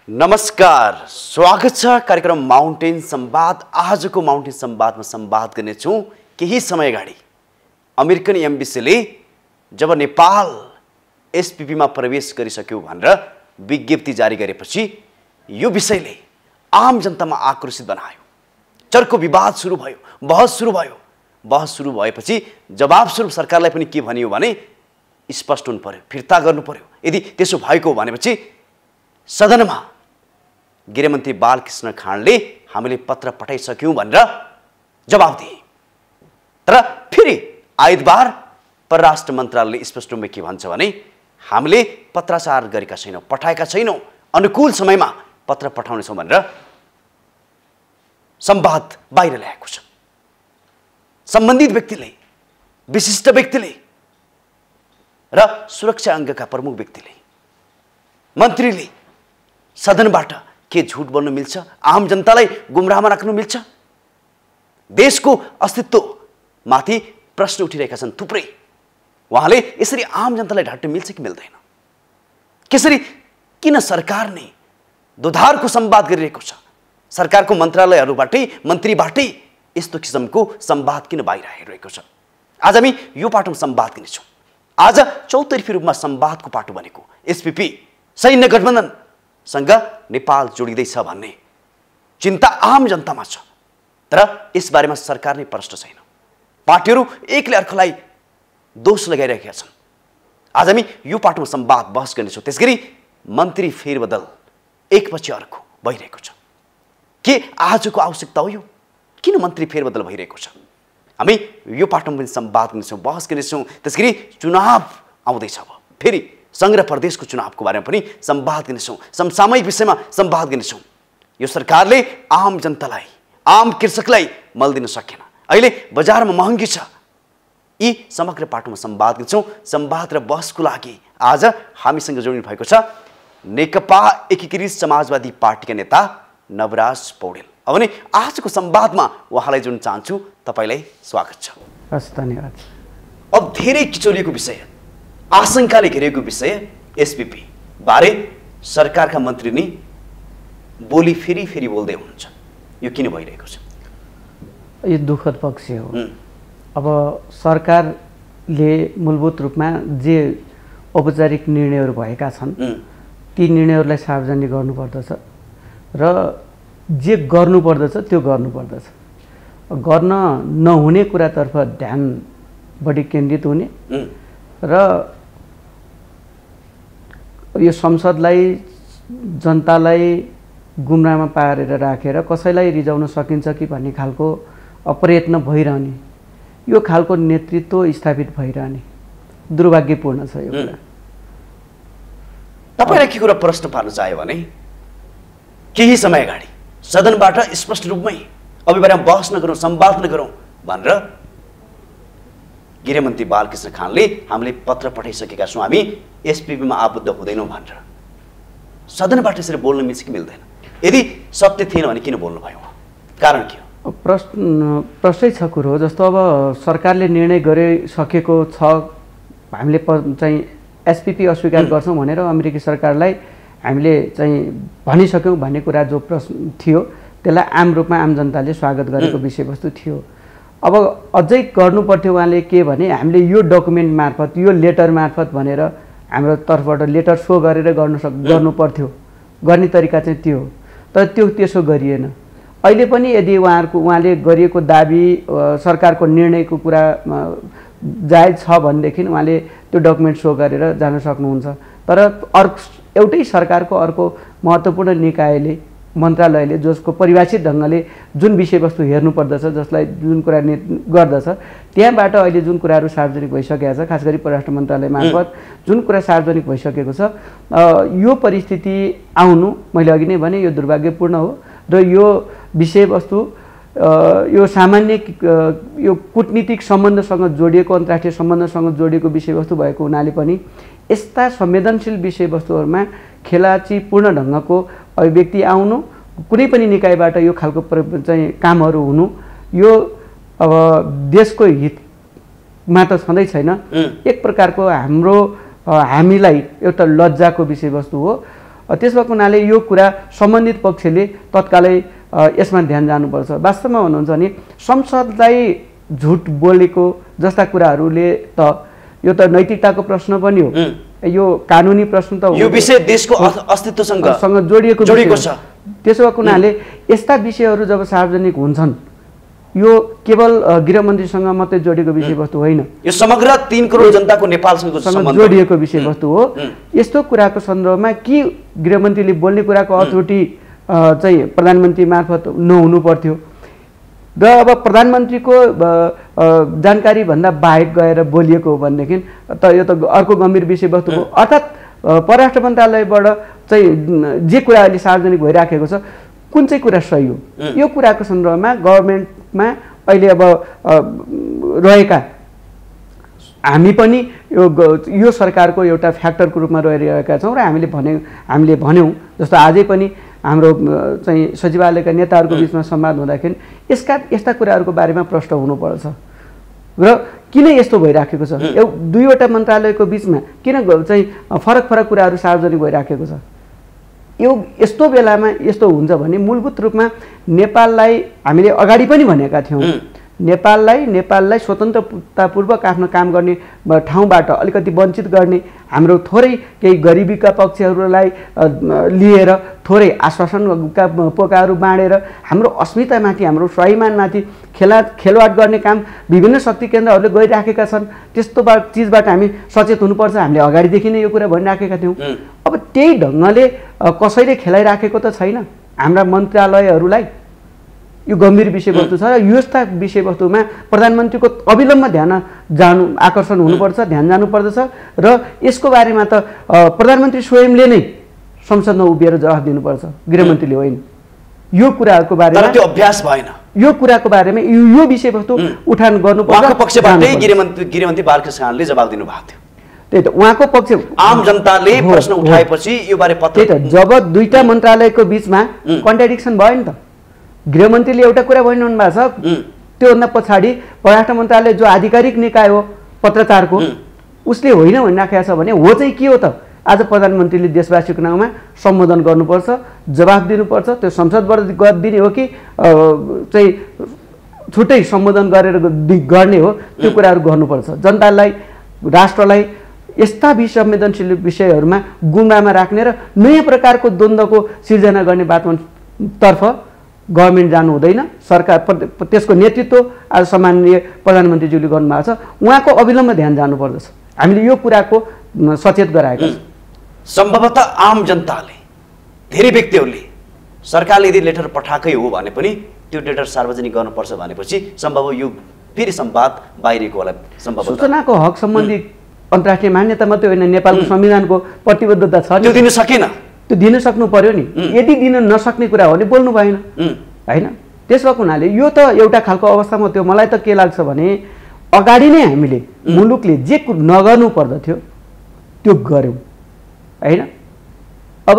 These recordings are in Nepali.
नमस्कार, स्वागत छ कार्यक्रम माउन्टेन संवाद। आजको माउन्टेन संवादमा संवाद गर्नेछु केही समय अगाडि अमेरिकन एम्बेसीले जब नेपाल एसपीपीमा प्रवेश गरिसक्यो भनेर विज्ञप्ति जारी गरेपछि यो विषयले आम जनतामा आक्रोशित बनायो। चर्को विवाद सुरु भयो, बहस सुरु भयो। बहस सुरु भएपछि जवाब स्वरूप सरकारलाई पनि के भनियो भने स्पष्ट हुनु पर्यो, फिर्ता गर्नु पर्यो। यदि त्यसो भएको भनेपछि सदनमा गृहमन्त्री बालकृष्ण खाँडले हामीले पत्र पठाइसक्यौं भनेर जवाब दिए। तर फेरि आइतबार परराष्ट्र मन्त्रालयले स्पष्ट रूपमा के भन्छ भने हामीले पत्राचार गरेका छैनौं, पठाएका छैनौं, अनुकूल समयमा पत्र पठाउनेछौं भनेर संवाद बाहिर ल्याएको छ। सम्बन्धित व्यक्तिले, विशिष्ट व्यक्तिले र सुरक्षा अङ्गका प्रमुख व्यक्तिले, मन्त्रीले सदनबाट के झुट बोल्नु मिल्छ? आम जनतालाई गुमराहमा राख्नु मिल्छ? देशको अस्तित्वमाथि प्रश्न उठिरहेका छन् थुप्रै। उहाँले यसरी आम जनतालाई ढाट्नु मिल्छ कि मिल्दैन? कसरी किन सरकारले दुधारको संवाद गरिरहेको छ? सरकारको मन्त्रालयहरूबाटै, मन्त्रीबाटै यस्तो किसिमको संवाद किन बाहिर आइरहेको छ? आज हामी यो पाटोमा संवाद गर्नेछौँ। आज चौतर्फी रूपमा संवादको पाटो बनेको एसपीपी सैन्य गठबन्धन सँग नेपाल जोडिँदैछ भन्ने चिन्ता आम जनतामा छ। तर यसबारेमा सरकार नै प्रष्ट छैन। पार्टीहरू एकले अर्कोलाई दोष लगाइरहेका छन्। आज हामी यो पाटोमा संवाद बहस गर्नेछौँ। त्यसगरी मन्त्री फेरबदल एकपछि अर्को भइरहेको छ। के आजको आवश्यकता हो यो? किन मन्त्री फेरबदल भइरहेको छ? हामी यो पाटोमा पनि संवाद गर्नेछौँ, बहस गर्नेछौँ। त्यसगरी चुनाव आउँदैछ, अब फेरि संघ र प्रदेशको चुनावको बारेमा पनि संवाद गर्नेछौँ। समसामयिक विषयमा संवाद गर्नेछौँ। यो सरकारले आम जनतालाई, आम कृषकलाई मल दिन सकेन। अहिले बजारमा महँगी छ। यी समग्र पाटोमा संवाद गर्छौँ। संवाद र बहसको लागि आज हामीसँग जोडिनु भएको छ नेकपा एकीकृत समाजवादी पार्टीका नेता नवराज पौडेल। अब भने आजको संवादमा उहाँलाई जोड्न चाहन्छु। तपाईलाई स्वागत छ। हस्, धन्यवाद। अब धेरै किचोलिएको विषय, आशंकाले घेरेको विषय एसपीपी बारे सरकारका मन्त्री नै बोली फेरि बोल्दै हुनुहुन्छ। यो किन भइरहेको छ? यो दुःखद पक्ष हो। अब सरकारले मूलभूत रूपमा जे औपचारिक निर्णयहरू भएका छन् ती निर्णयहरूलाई सार्वजनिक गर्नुपर्दछ र जे गर्नुपर्दछ त्यो गर्नुपर्दछ। गर्न नहुने कुरातर्फ ध्यान बढी केन्द्रित हुने र यो संसदलाई, जनतालाई गुमराहमा पारेर राखेर कसैलाई रिजाउन सकिन्छ कि भन्ने खालको प्रयत्न भइरहने, यो खालको नेतृत्व स्थापित भइरहने दुर्भाग्यपूर्ण छ यो कुरा। तपाईलाई के कुरा प्रश्न पार्न चाह्यो भने केही समय अगाडि सदनबाट स्पष्ट रूपमै अभिबारेमा बहस नगरौँ, संवाद नगरौँ भनेर गृहमन्त्री बालकृष्ण खाँडले हामीले पत्र पठाइसकेका छौँ, हामी एसपीपीमा आबद्ध हुँदैनौँ भनेर सदनबाट यसरी बोल्न मिल्छ कि मिल्दैन? यदि सत्य थिएन भने किन बोल्नु भयो? कारण के हो? प्रश्नै छ कुरो। जस्तो अब सरकारले निर्णय गरिसकेको छ, हामीले चाहिँ एसपीपी अस्वीकार गर्छौँ भनेर अमेरिकी सरकारलाई हामीले चाहिँ भनिसक्यौँ भन्ने कुरा जो प्रश्न थियो त्यसलाई आम रूपमा आम जनताले स्वागत गरेको विषयवस्तु थियो। अब अझै गर्नुपर्थ्यो उहाँले के भने हामीले यो डकुमेन्ट मार्फत, यो लेटर मार्फत भनेर हाम्रो तर्फबाट लेटर सो गरेर गर्नुपर्थ्यो। गर्ने तरिका चाहिँ त्यो हो, तर त्यसो गरिएन। अहिले पनि यदि उहाँले गरिएको दाबी, सरकारको निर्णयको कुरा जायज छ भनेदेखि उहाँले त्यो डकुमेन्ट सो गरेर जान सक्नुहुन्छ। तर एउटै सरकारको अर्को महत्त्वपूर्ण निकायले, मन्त्रालयले जसको परिभाषित ढङ्गले जुन विषयवस्तु हेर्नुपर्दछ, जसलाई जुन कुरा गर्दछ, त्यहाँबाट अहिले जुन कुराहरू सार्वजनिक भइसकेको छ, खास गरी परराष्ट्र मन्त्रालय मार्फत जुन कुरा सार्वजनिक भइसकेको छ, यो परिस्थिति आउनु मैले अघि नै भने यो दुर्भाग्यपूर्ण हो। र यो विषयवस्तु यो सामान्य यो कूटनीतिक सम्बन्धसँग जोडिएको, अन्तर्राष्ट्रिय सम्बन्धसँग जोडिएको विषयवस्तु भएको हुनाले पनि यस्ता संवेदनशील विषयवस्तुहरूमा खेलाचीपूर्ण ढङ्गको अभिव्यक्ति आउनु, कुनै पनि निकायबाट यो खालको चाहिँ कामहरू हुनु, यो अब देशको हितमा त छँदै छैन। एक प्रकारको हामीलाई एउटा लज्जाको विषयवस्तु हो। त्यस भएको हुनाले यो कुरा सम्बन्धित पक्षले तत्कालै यसमा ध्यान जानुपर्छ। वास्तवमा भन्नुहुन्छ भने संसदलाई झुट बोलेको जस्ता कुराहरूले त यो त नैतिकताको प्रश्न पनि हो, यो कानुनी प्रश्न त यो विषय देशको अस्तित्वसँग जोडिएको छ। त्यसो भएको हुनाले यस्ता विषयहरू जब सार्वजनिक हुन्छन् यो केवल गृहमन्त्रीसँग मात्रै जोडिएको विषयवस्तु होइन, यो समग्र 3 करोड जनताको नेपालसँग जोडिएको विषयवस्तु हो। यस्तो कुराको सन्दर्भमा कि गृहमन्त्रीले बोल्ने कुराको अथोरिटी चाहिँ प्रधानमन्त्री मार्फत नहुनु पर्थ्यो र अब प्रधानमन्त्रीको जानकारी भन्दा बाहेक गएर बोलिएको हो भनेदेखि त यो त अर्को गम्भीर विषयवस्तु हो। अर्थात् परराष्ट्र मन्त्रालयबाट चाहिँ जे कुरा अहिले सार्वजनिक भइराखेको छ कुन चाहिँ कुरा सही हो, यो कुराको सन्दर्भमा गभर्मेन्टमा अहिले अब रहेका हामी पनि यो सरकारको एउटा फ्याक्टरको रूपमा रहिरहेका छौँ र हामीले भन्यौँ जस्तो आजै पनि हाम्रो चाहिँ सचिवालयका नेताहरूको बिचमा संवाद हुँदाखेरि यस्ता कुराहरूको बारेमा प्रश्न हुनुपर्छ र किन यस्तो भइराखेको छ, दुईवटा मन्त्रालयको बिचमा किन चाहिँ फरक फरक कुराहरू सार्वजनिक भइराखेको छ। यस्तो बेलामा यस्तो हुन्छ भने मूलभूत रूपमा नेपाललाई हामीले अगाडि पनि भनेका थियौँ, नेपाललाई स्वतन्त्रतापूर्वक आफ्नो काम गर्ने ठाउँबाट अलिकति वञ्चित गर्ने, हाम्रो थोरै केही गरिबीका पक्षहरूलाई लिएर थोरै आश्वासनका पोकाहरू बाँडेर हाम्रो अस्मितामाथि हाम्रो स्वाभिमानमाथि खेलवाड गर्ने काम विभिन्न शक्ति केन्द्रहरूले गरिराखेका छन्। त्यस्तो चिजबाट हामी सचेत हुनुपर्छ। हामीले अगाडिदेखि नै यो कुरा भनिराखेका थियौँ। अब त्यही ढङ्गले कसैले खेलाइराखेको त छैन हाम्रा मन्त्रालयहरूलाई। यो गम्भीर विषयवस्तु छ र यस्ता विषयवस्तुमा प्रधानमन्त्रीको अविलम्ब आकर्षण हुनुपर्छ, ध्यान जानुपर्दछ र यसको बारेमा त प्रधानमन्त्री स्वयंले नै संसदमा उभिएर जवाफ दिनुपर्छ, गृहमन्त्रीले होइन। यो कुराहरूको बारेमा त्यो अभ्यास भएन। यो कुराको बारेमा यो विषयवस्तु उठान गर्नुपर्छ। पक्षबाटै गृहमन्त्री बालकृष्ण खानले जवाफ दिनुभएको थियो। त्यही त उहाँको पक्ष आम जनताले प्रश्न उठाएपछि यो बारे पत्र त्यही त जब दुईटा मन्त्रालयको बिचमा कन्ट्राडिक्सन भयो नि त, गृहमन्त्रीले एउटा कुरा भनिरहनु भएको छ, त्योभन्दा पछाडि परराष्ट्र मन्त्रालय जो आधिकारिक निकाय हो पत्रकारको उसले होइन भनिराखेको छ भने हो चाहिँ के हो त? आज प्रधानमन्त्रीले देशवासीको नाउँमा सम्बोधन गर्नुपर्छ, जवाफ दिनुपर्छ। त्यो संसदबाट दिने हो कि चाहिँ छुट्टै सम्बोधन गरेर गर्ने हो, त्यो कुराहरू गर्नुपर्छ। जनतालाई राष्ट्रलाई यस्ता संवेदनशील विषयहरूमा गुम्बामा राख्ने र नयाँ प्रकारको द्वन्द्वको सिर्जना गर्ने बाटोतर्फ गभर्मेन्ट जानु हुँदैन। सरकार त्यसको नेतृत्व आज सामान्य प्रधानमन्त्रीज्यूले गर्नुभएको छ, उहाँको अविलम्ब ध्यान जानुपर्दछ। हामीले यो कुराको सचेत गराएका छौँ। सम्भवतः आम जनताले धेरै व्यक्तिहरूले सरकारले यदि लेटर पठाएकै हो भने पनि त्यो लेटर सार्वजनिक गर्नुपर्छ भनेपछि सम्भव यो फेरि संवाद बाहिरको होला। सम्भवतः सूचनाको हक सम्बन्धी अन्तर्राष्ट्रिय मान्यता मात्रै होइन, नेपालको संविधानको प्रतिबद्धता छ, त्यो दिनु सकेन, त्यो दिन सक्नु पर्यो नि। यदि दिन नसक्ने कुरा हो भने बोल्नु भएन होइन। त्यस भएको हुनाले यो त एउटा खालको अवस्थामा त्यो मलाई त के लाग्छ भने अगाडि नै हामीले मुलुकले जे नगर्नु पर्दथ्यो त्यो गऱ्यौँ होइन। अब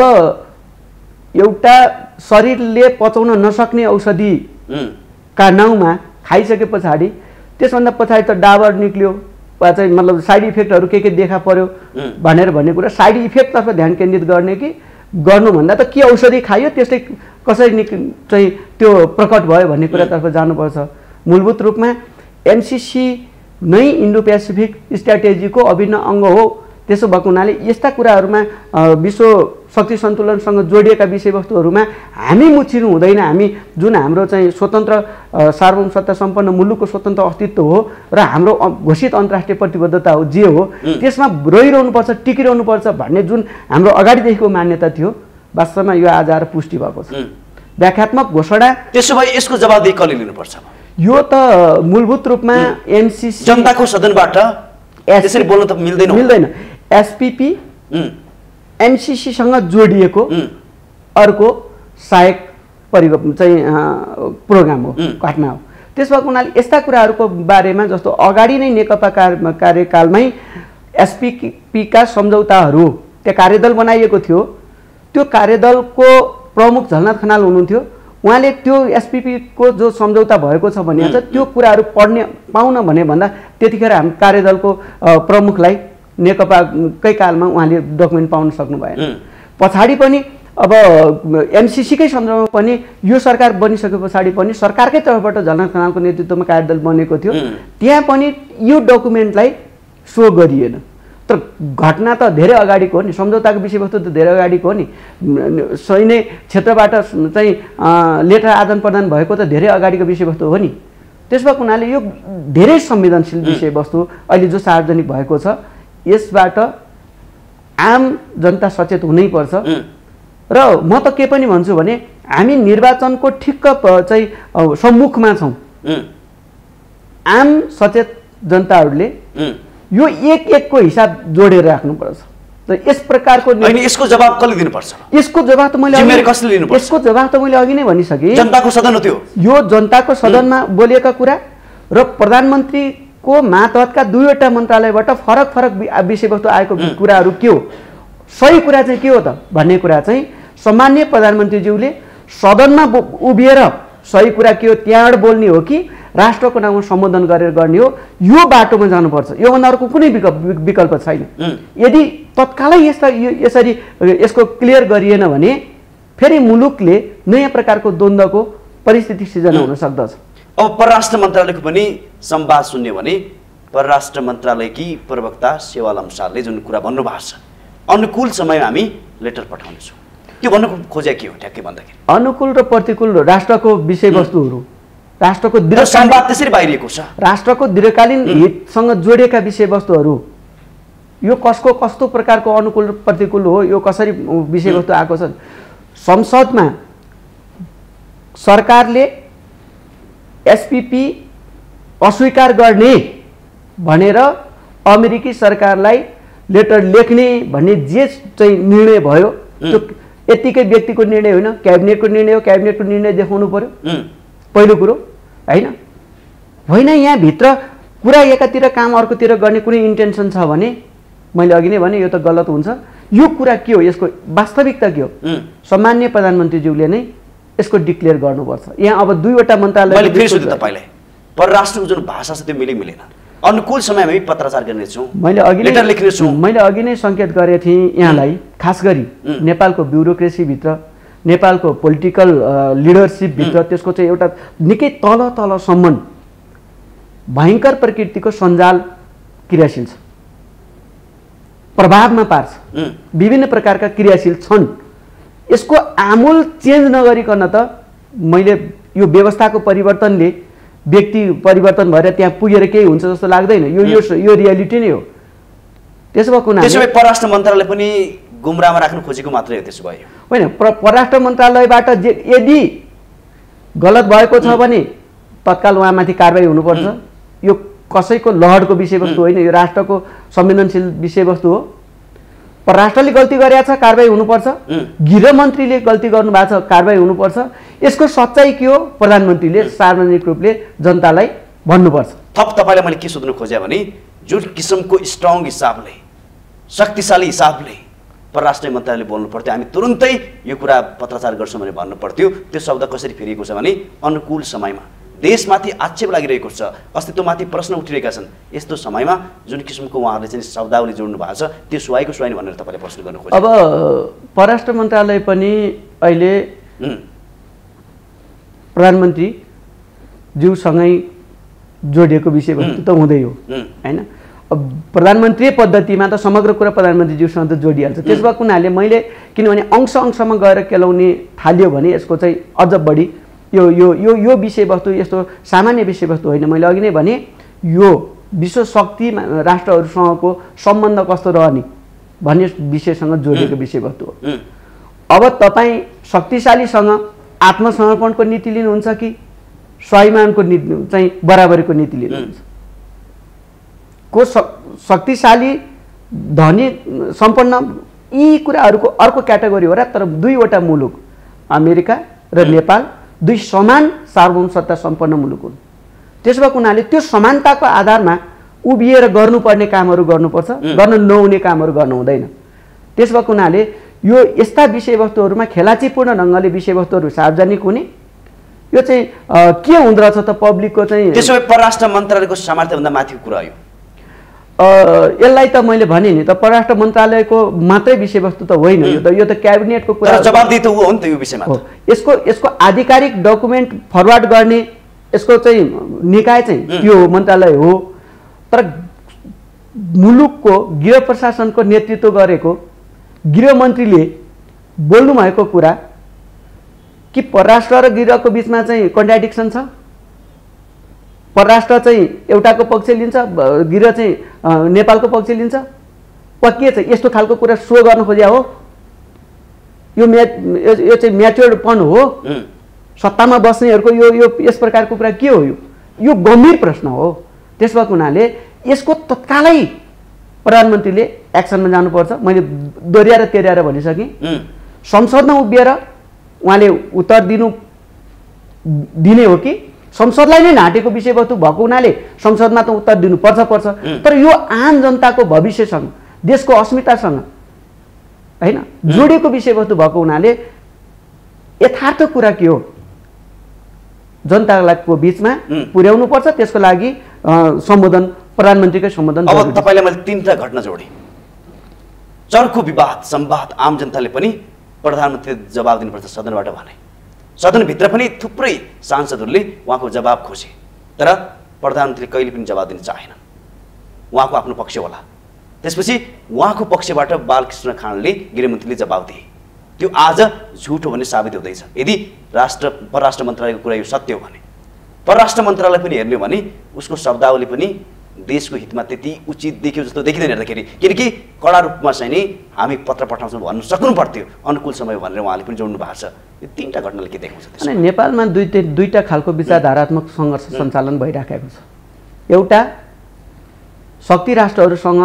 एउटा शरीरले पचाउन नसक्ने औषधिका नाउँमा खाइसके पछाडि त्यसभन्दा पछाडि त डाबर निक्ल्यो वा चाहिँ मतलब साइड इफेक्टहरू के देखा पर्यो भनेर भन्ने कुरा साइड इफेक्टतर्फ ध्यान केन्द्रित गर्ने कि गर्नुभन्दा त के औषधि खायो त्यसले कसरी चाहिँ त्यो प्रकट भयो भन्ने कुरातर्फ जानुपर्छ। मूलभूत रूपमा एमसिसी नै इन्डो पेसिफिक स्ट्राटेजीको अभिन्न अङ्ग हो। त्यसो भएको हुनाले यस्ता कुराहरूमा विश्व शक्ति सन्तुलनसँग जोडिएका विषयवस्तुहरूमा हामी मुछिनु हुँदैन। हामी जुन हाम्रो चाहिँ स्वतन्त्र सार्वभौम सत्ता सम्पन्न मुलुकको स्वतन्त्र अस्तित्व हो र हाम्रो घोषित अन्तर्राष्ट्रिय प्रतिबद्धता हो जे हो त्यसमा रहिरहनुपर्छ, टिकिरहनुपर्छ भन्ने जुन हाम्रो अगाडिदेखिको मान्यता थियो वास्तवमा यो आज आएर पुष्टि भएको छ। व्याख्यात्मक घोषणा त्यसो भए यसको जवाबदेही कसले लिनुपर्छ? यो त मूलभूत रूपमा एनसीसी जनताको सदनबाट यसरी बोल्न त मिल्दैन। एसपीपी एमसीसीसँग जोडिएको अर्को सहायक चाहिँ प्रोग्राम हो, घटना हो। त्यस भएको हुनाले यस्ता कुराहरूको बारेमा जस्तो अगाडि नै नेकपा कार्यकालमै एसपीपीका सम्झौताहरू त्यहाँ कार्यदल बनाइएको थियो। त्यो कार्यदलको प्रमुख झलनाथ खनाल हुनुहुन्थ्यो। उहाँले त्यो एसपीपीको जो सम्झौता भएको छ भने त्यो कुराहरू पाउन भने भन्दा त्यतिखेर हामी कार्यदलको प्रमुखलाई नेकपाकै कालमा उहाँले डकुमेन्ट पाउन सक्नु भएन। पछाडि पनि अब एमसिसीकै सन्दर्भमा पनि यो सरकार बनिसके पछाडि पनि सरकारकै तर्फबाट झलनाथ खनालको नेतृत्वमा कार्यदल बनेको थियो, त्यहाँ पनि यो डकुमेन्टलाई सो गरिएन। तर घटना त धेरै अगाडिको हो नि, सम्झौताको विषयवस्तु त धेरै अगाडिको हो नि, सैन्य क्षेत्रबाट चाहिँ लेटर आदान प्रदान भएको त धेरै अगाडिको विषयवस्तु हो नि। त्यस भएको हुनाले यो धेरै संवेदनशील विषयवस्तु अहिले जो सार्वजनिक भएको छ, यसबाट आम जनता सचेत हुनैपर्छ। र म त के पनि भन्छु भने हामी निर्वाचनको ठिक्क चाहिँ सम्मुखमा छौँ। आम सचेत जनताहरूले यो एक को हिसाब जोडेर राख्नुपर्छ। र यस प्रकारको यसको जवाब कसले दिनुपर्छ? यसको जवाब त मैले कसले लिनुपर्छ? यसको जवाब त मैले अघि नै भनिसकेँ। जनताको सदन हो त्यो। यो जनताको सदनमा बोलिएका कुरा र प्रधानमन्त्रीको मातहतका दुईवटा मन्त्रालयबाट फरक फरक विषयवस्तु आएको कुराहरू के हो, सही कुरा चाहिँ के हो त भन्ने कुरा चाहिँ सामान्य प्रधानमन्त्रीज्यूले सदनमा उभिएर सही कुरा के हो त्यहाँबाट बोल्ने हो कि राष्ट्रको नाममा सम्बोधन गरेर गर्ने हो, यो बाटोमा जानुपर्छ। योभन्दा अर्को कुनै विकल्प छैन। यदि तत्कालै यसरी यसको क्लियर गरिएन भने फेरि मुलुकले नयाँ प्रकारको द्वन्द्वको परिस्थिति सिर्जना हुन सक्दछ। अब परराष्ट्र मन्त्रालयको पनि संवाद सुन्यो भने परराष्ट्र मन्त्रालयकी प्रवक्ता सेवा लम्सालले जुन कुरा भन्नुभएको छ, अनुकूल समयमा हामी लेटर पठाउनेछौँ, त्यो भन्नु खोजे के हो ठ्याक्कै भन्दाखेरि? अनुकूल र प्रतिकूल राष्ट्रको विषयवस्तुहरू, राष्ट्रको संवाद त्यसरी बाहिरिएको छ, राष्ट्रको दीर्घकालीन हितसँग जोडिएका विषयवस्तुहरू, यो कसको कस्तो प्रकारको अनुकूल र प्रतिकूल हो, यो कसरी विषयवस्तु आएको छ। संसदमा सरकारले एसपीपी अस्वीकार गर्ने भनेर अमेरिकी सरकारलाई लेटर लेख्ने भन्ने जे चाहिँ निर्णय भयो त्यो यतिकै व्यक्तिको निर्णय होइन, क्याबिनेटको निर्णय हो। क्याबिनेटको निर्णय देखाउनु पर्यो पहिलो कुरो, होइन यहाँभित्र कुरा एकातिर काम अर्कोतिर गर्ने कुनै इन्टेन्सन छ भने मैले अघि नै भने यो त गलत हुन्छ। यो कुरा के हो, यसको वास्तविकता के हो, सामान्य प्रधानमन्त्रीज्यूले नै यसको डिक्लेयर गर्नुपर्छ। यहाँ अब दुईवटा मन्त्रालय परराष्ट्रको जुन भाषा छ त्यो मिलेन, अनुकूल समयमा हामी पत्राचार गर्नेछौँ, मैले अघि नै सङ्केत गरेको थिएँ यहाँलाई। खास गरी नेपालको ब्युरोक्रेसीभित्र, नेपालको पोलिटिकल लिडरसिपभित्र त्यसको चाहिँ एउटा निकै तलसम्म भयङ्कर प्रकृतिको सञ्जाल क्रियाशील छ, प्रभावमा पार्छ, विभिन्न प्रकारका क्रियाशील छन्। यसको आमूल चेन्ज नगरिकन त मैले यो व्यवस्थाको परिवर्तनले व्यक्ति परिवर्तन भएर त्यहाँ पुगेर केही हुन्छ जस्तो लाग्दैन। यो रियालिटी नै हो। त्यसो भएको हुनाले परराष्ट्र मन्त्रालय पनि गुमराहमा राख्नु खोजेको मात्रै हो। त्यसो भयो होइन, परराष्ट्र मन्त्रालयबाट यदि गलत भएको छ भने तत्काल उहाँमाथि कारबाही हुनुपर्छ। यो कसैको लहरको विषयवस्तु होइन, यो राष्ट्रको संवेदनशील विषयवस्तु हो। परराष्ट्रले गल्ती गरेका छ, कारबाही हुनुपर्छ। गृहमन्त्रीले गल्ती गर्नुभएको छ, कारबाही हुनुपर्छ। यसको सच्चाइ के हो प्रधानमन्त्रीले सार्वजनिक रूपले जनतालाई भन्नुपर्छ। थप तपाईँलाई मैले के सोध्नु खोजेँ भने जुन किसिमको स्ट्रङ हिसाबले, शक्तिशाली हिसाबले परराष्ट्र मन्त्रालयले बोल्नु पर्थ्यो, हामी तुरुन्तै यो कुरा पत्राचार गर्छौँ भने भन्नु पर्थ्यो, त्यो शब्द कसरी फेरिएको छ भने अनुकूल समयमा देशमाथि आक्षेप लागिरहेको छ, अस्तित्वमाथि प्रश्न उठिरहेका छन्, यस्तो समयमा जुन किसिमको उहाँहरूले चाहिँ शब्दावली जोड्नु भएको छ त्यो सुहाएको सुहाइन भनेर तपाईँले प्रश्न गर्नु खोज्नु। अब परराष्ट्र मन्त्रालय पनि अहिले प्रधानमन्त्री ज्यूसँगै जोडिएको विषयवस्तु त हुँदै हो होइन। अब प्रधानमन्त्री पद्धतिमा त समग्र कुरा प्रधानमन्त्रीज्यूसँग त जोडिहाल्छ। त्यस भएको हुनाले मैले किनभने अंशमा गएर केलाउने थाल्यो भने यसको चाहिँ अझ बढी यो यो यो यो विषयवस्तु यस्तो सामान्य विषयवस्तु होइन। मैले अघि नै भने यो विश्व शक्ति राष्ट्रहरूसँगको सम्बन्ध कस्तो रहने भन्ने विषयसँग जोडिएको विषयवस्तु हो। अब तपाईँ शक्तिशालीसँग आत्मसमर्पणको नीति लिनुहुन्छ कि स्वाभिमानको चाहिँ बराबरीको नीति लिनुहुन्छ? को शक्तिशाली धनी सम्पन्न यी कुराहरूको अर्को क्याटेगोरी हो र। तर दुईवटा मुलुक अमेरिका र नेपाल दुई समान सार्वभौमसत्ता सम्पन्न मुलुक हुन्। त्यसो भएको हुनाले त्यो समानताको आधारमा उभिएर गर्नुपर्ने कामहरू गर्नुपर्छ, गर्न नहुने कामहरू गर्नु हुँदैन। त्यसो भएको हुनाले यो यस्ता विषयवस्तुहरूमा खेलाचीपूर्ण ढङ्गले विषयवस्तुहरू सार्वजनिक हुने यो चाहिँ के हुँदो रहेछ त पब्लिकको चाहिँ। त्यसो भए परराष्ट्र मन्त्रालयको सामर्थ्यभन्दा माथिको कुरा हो। यसलाई त मैले भने नि त परराष्ट्र मन्त्रालयको मात्रै विषयवस्तु त होइन, यो त क्याबिनेटको कुरा, जवाबदेही त हो नि त यो विषयमा। यसको आधिकारिक डकुमेन्ट फरवार्ड गर्ने यसको चाहिँ निकाय चाहिँ त्यो मन्त्रालय हो। तर मुलुकको गृह प्रशासनको नेतृत्व गरेको गृहमन्त्रीले बोल्नु भएको कुरा कि परराष्ट्र र गृहको बिचमा चाहिँ कन्ट्राडिक्सन छ, परराष्ट्र चाहिँ एउटाको पक्ष लिन्छ, गृह चाहिँ नेपालको पक्ष लिन्छ, वा के छ, यस्तो खालको कुरा सो गर्न खोज्या हो? यो चाहिँ म्याच्योर्डपन हो? सत्तामा बस्नेहरूको यो यस प्रकारको कुरा के हो? यो गम्भीर प्रश्न हो। त्यस भएको हुनाले यसको तत्कालै प्रधानमन्त्रीले एक्सनमा जानुपर्छ। मैले दोहोऱ्याएर तेह्राएर भनिसकेँ। संसदमा उभिएर उहाँले उत्तर दिने हो कि संसदलाई नै ढाँटेको विषयवस्तु भएको हुनाले संसदमा त उत्तर दिनुपर्छ। तर यो आम जनताको भविष्यसँग, देशको अस्मितासँग होइन जोडिएको विषयवस्तु भएको हुनाले यथार्थ कुरा के हो जनताको बिचमा पुर्याउनु पर्छ। त्यसको लागि सम्बोधन, प्रधानमन्त्रीकै सम्बोधन। अब तपाईँलाई मैले 3टा घटना जोडेँ। चर्को विवाद, संवाद, आम जनताले पनि प्रधानमन्त्रीले जवाब दिनुपर्छ सदनबाट भने। सदनभित्र पनि थुप्रै सांसदहरूले उहाँको जवाब खोजे, तर प्रधानमन्त्रीले कहिले पनि जवाब दिन चाहेनन्। उहाँको आफ्नो पक्ष होला। त्यसपछि उहाँको पक्षबाट बालकृष्ण खाँडले गृहमन्त्रीले जवाब दिए। त्यो आज झुट हो भन्ने साबित हुँदैछ। यदि परराष्ट्र मन्त्रालयको कुरा यो सत्य हो भने, परराष्ट्र मन्त्रालय पनि हेर्ने हो भने उसको शब्दावली पनि देशको हितमा त्यति उचित देखियो जस्तो देखिँदैन हेर्दाखेरि। किनकि कडा रूपमा चाहिँ नि हामी पत्र पठाउँछौँ भन्नु सक्नु पर्थ्यो अनुकूल समय भनेर उहाँले पनि जोड्नु भएको छ। यो 3टा घटनाले के देखाउँछ? अनि नेपालमा दुईटा खालको विचारधारात्मक सङ्घर्ष सञ्चालन भइराखेको छ। एउटा शक्ति राष्ट्रहरूसँग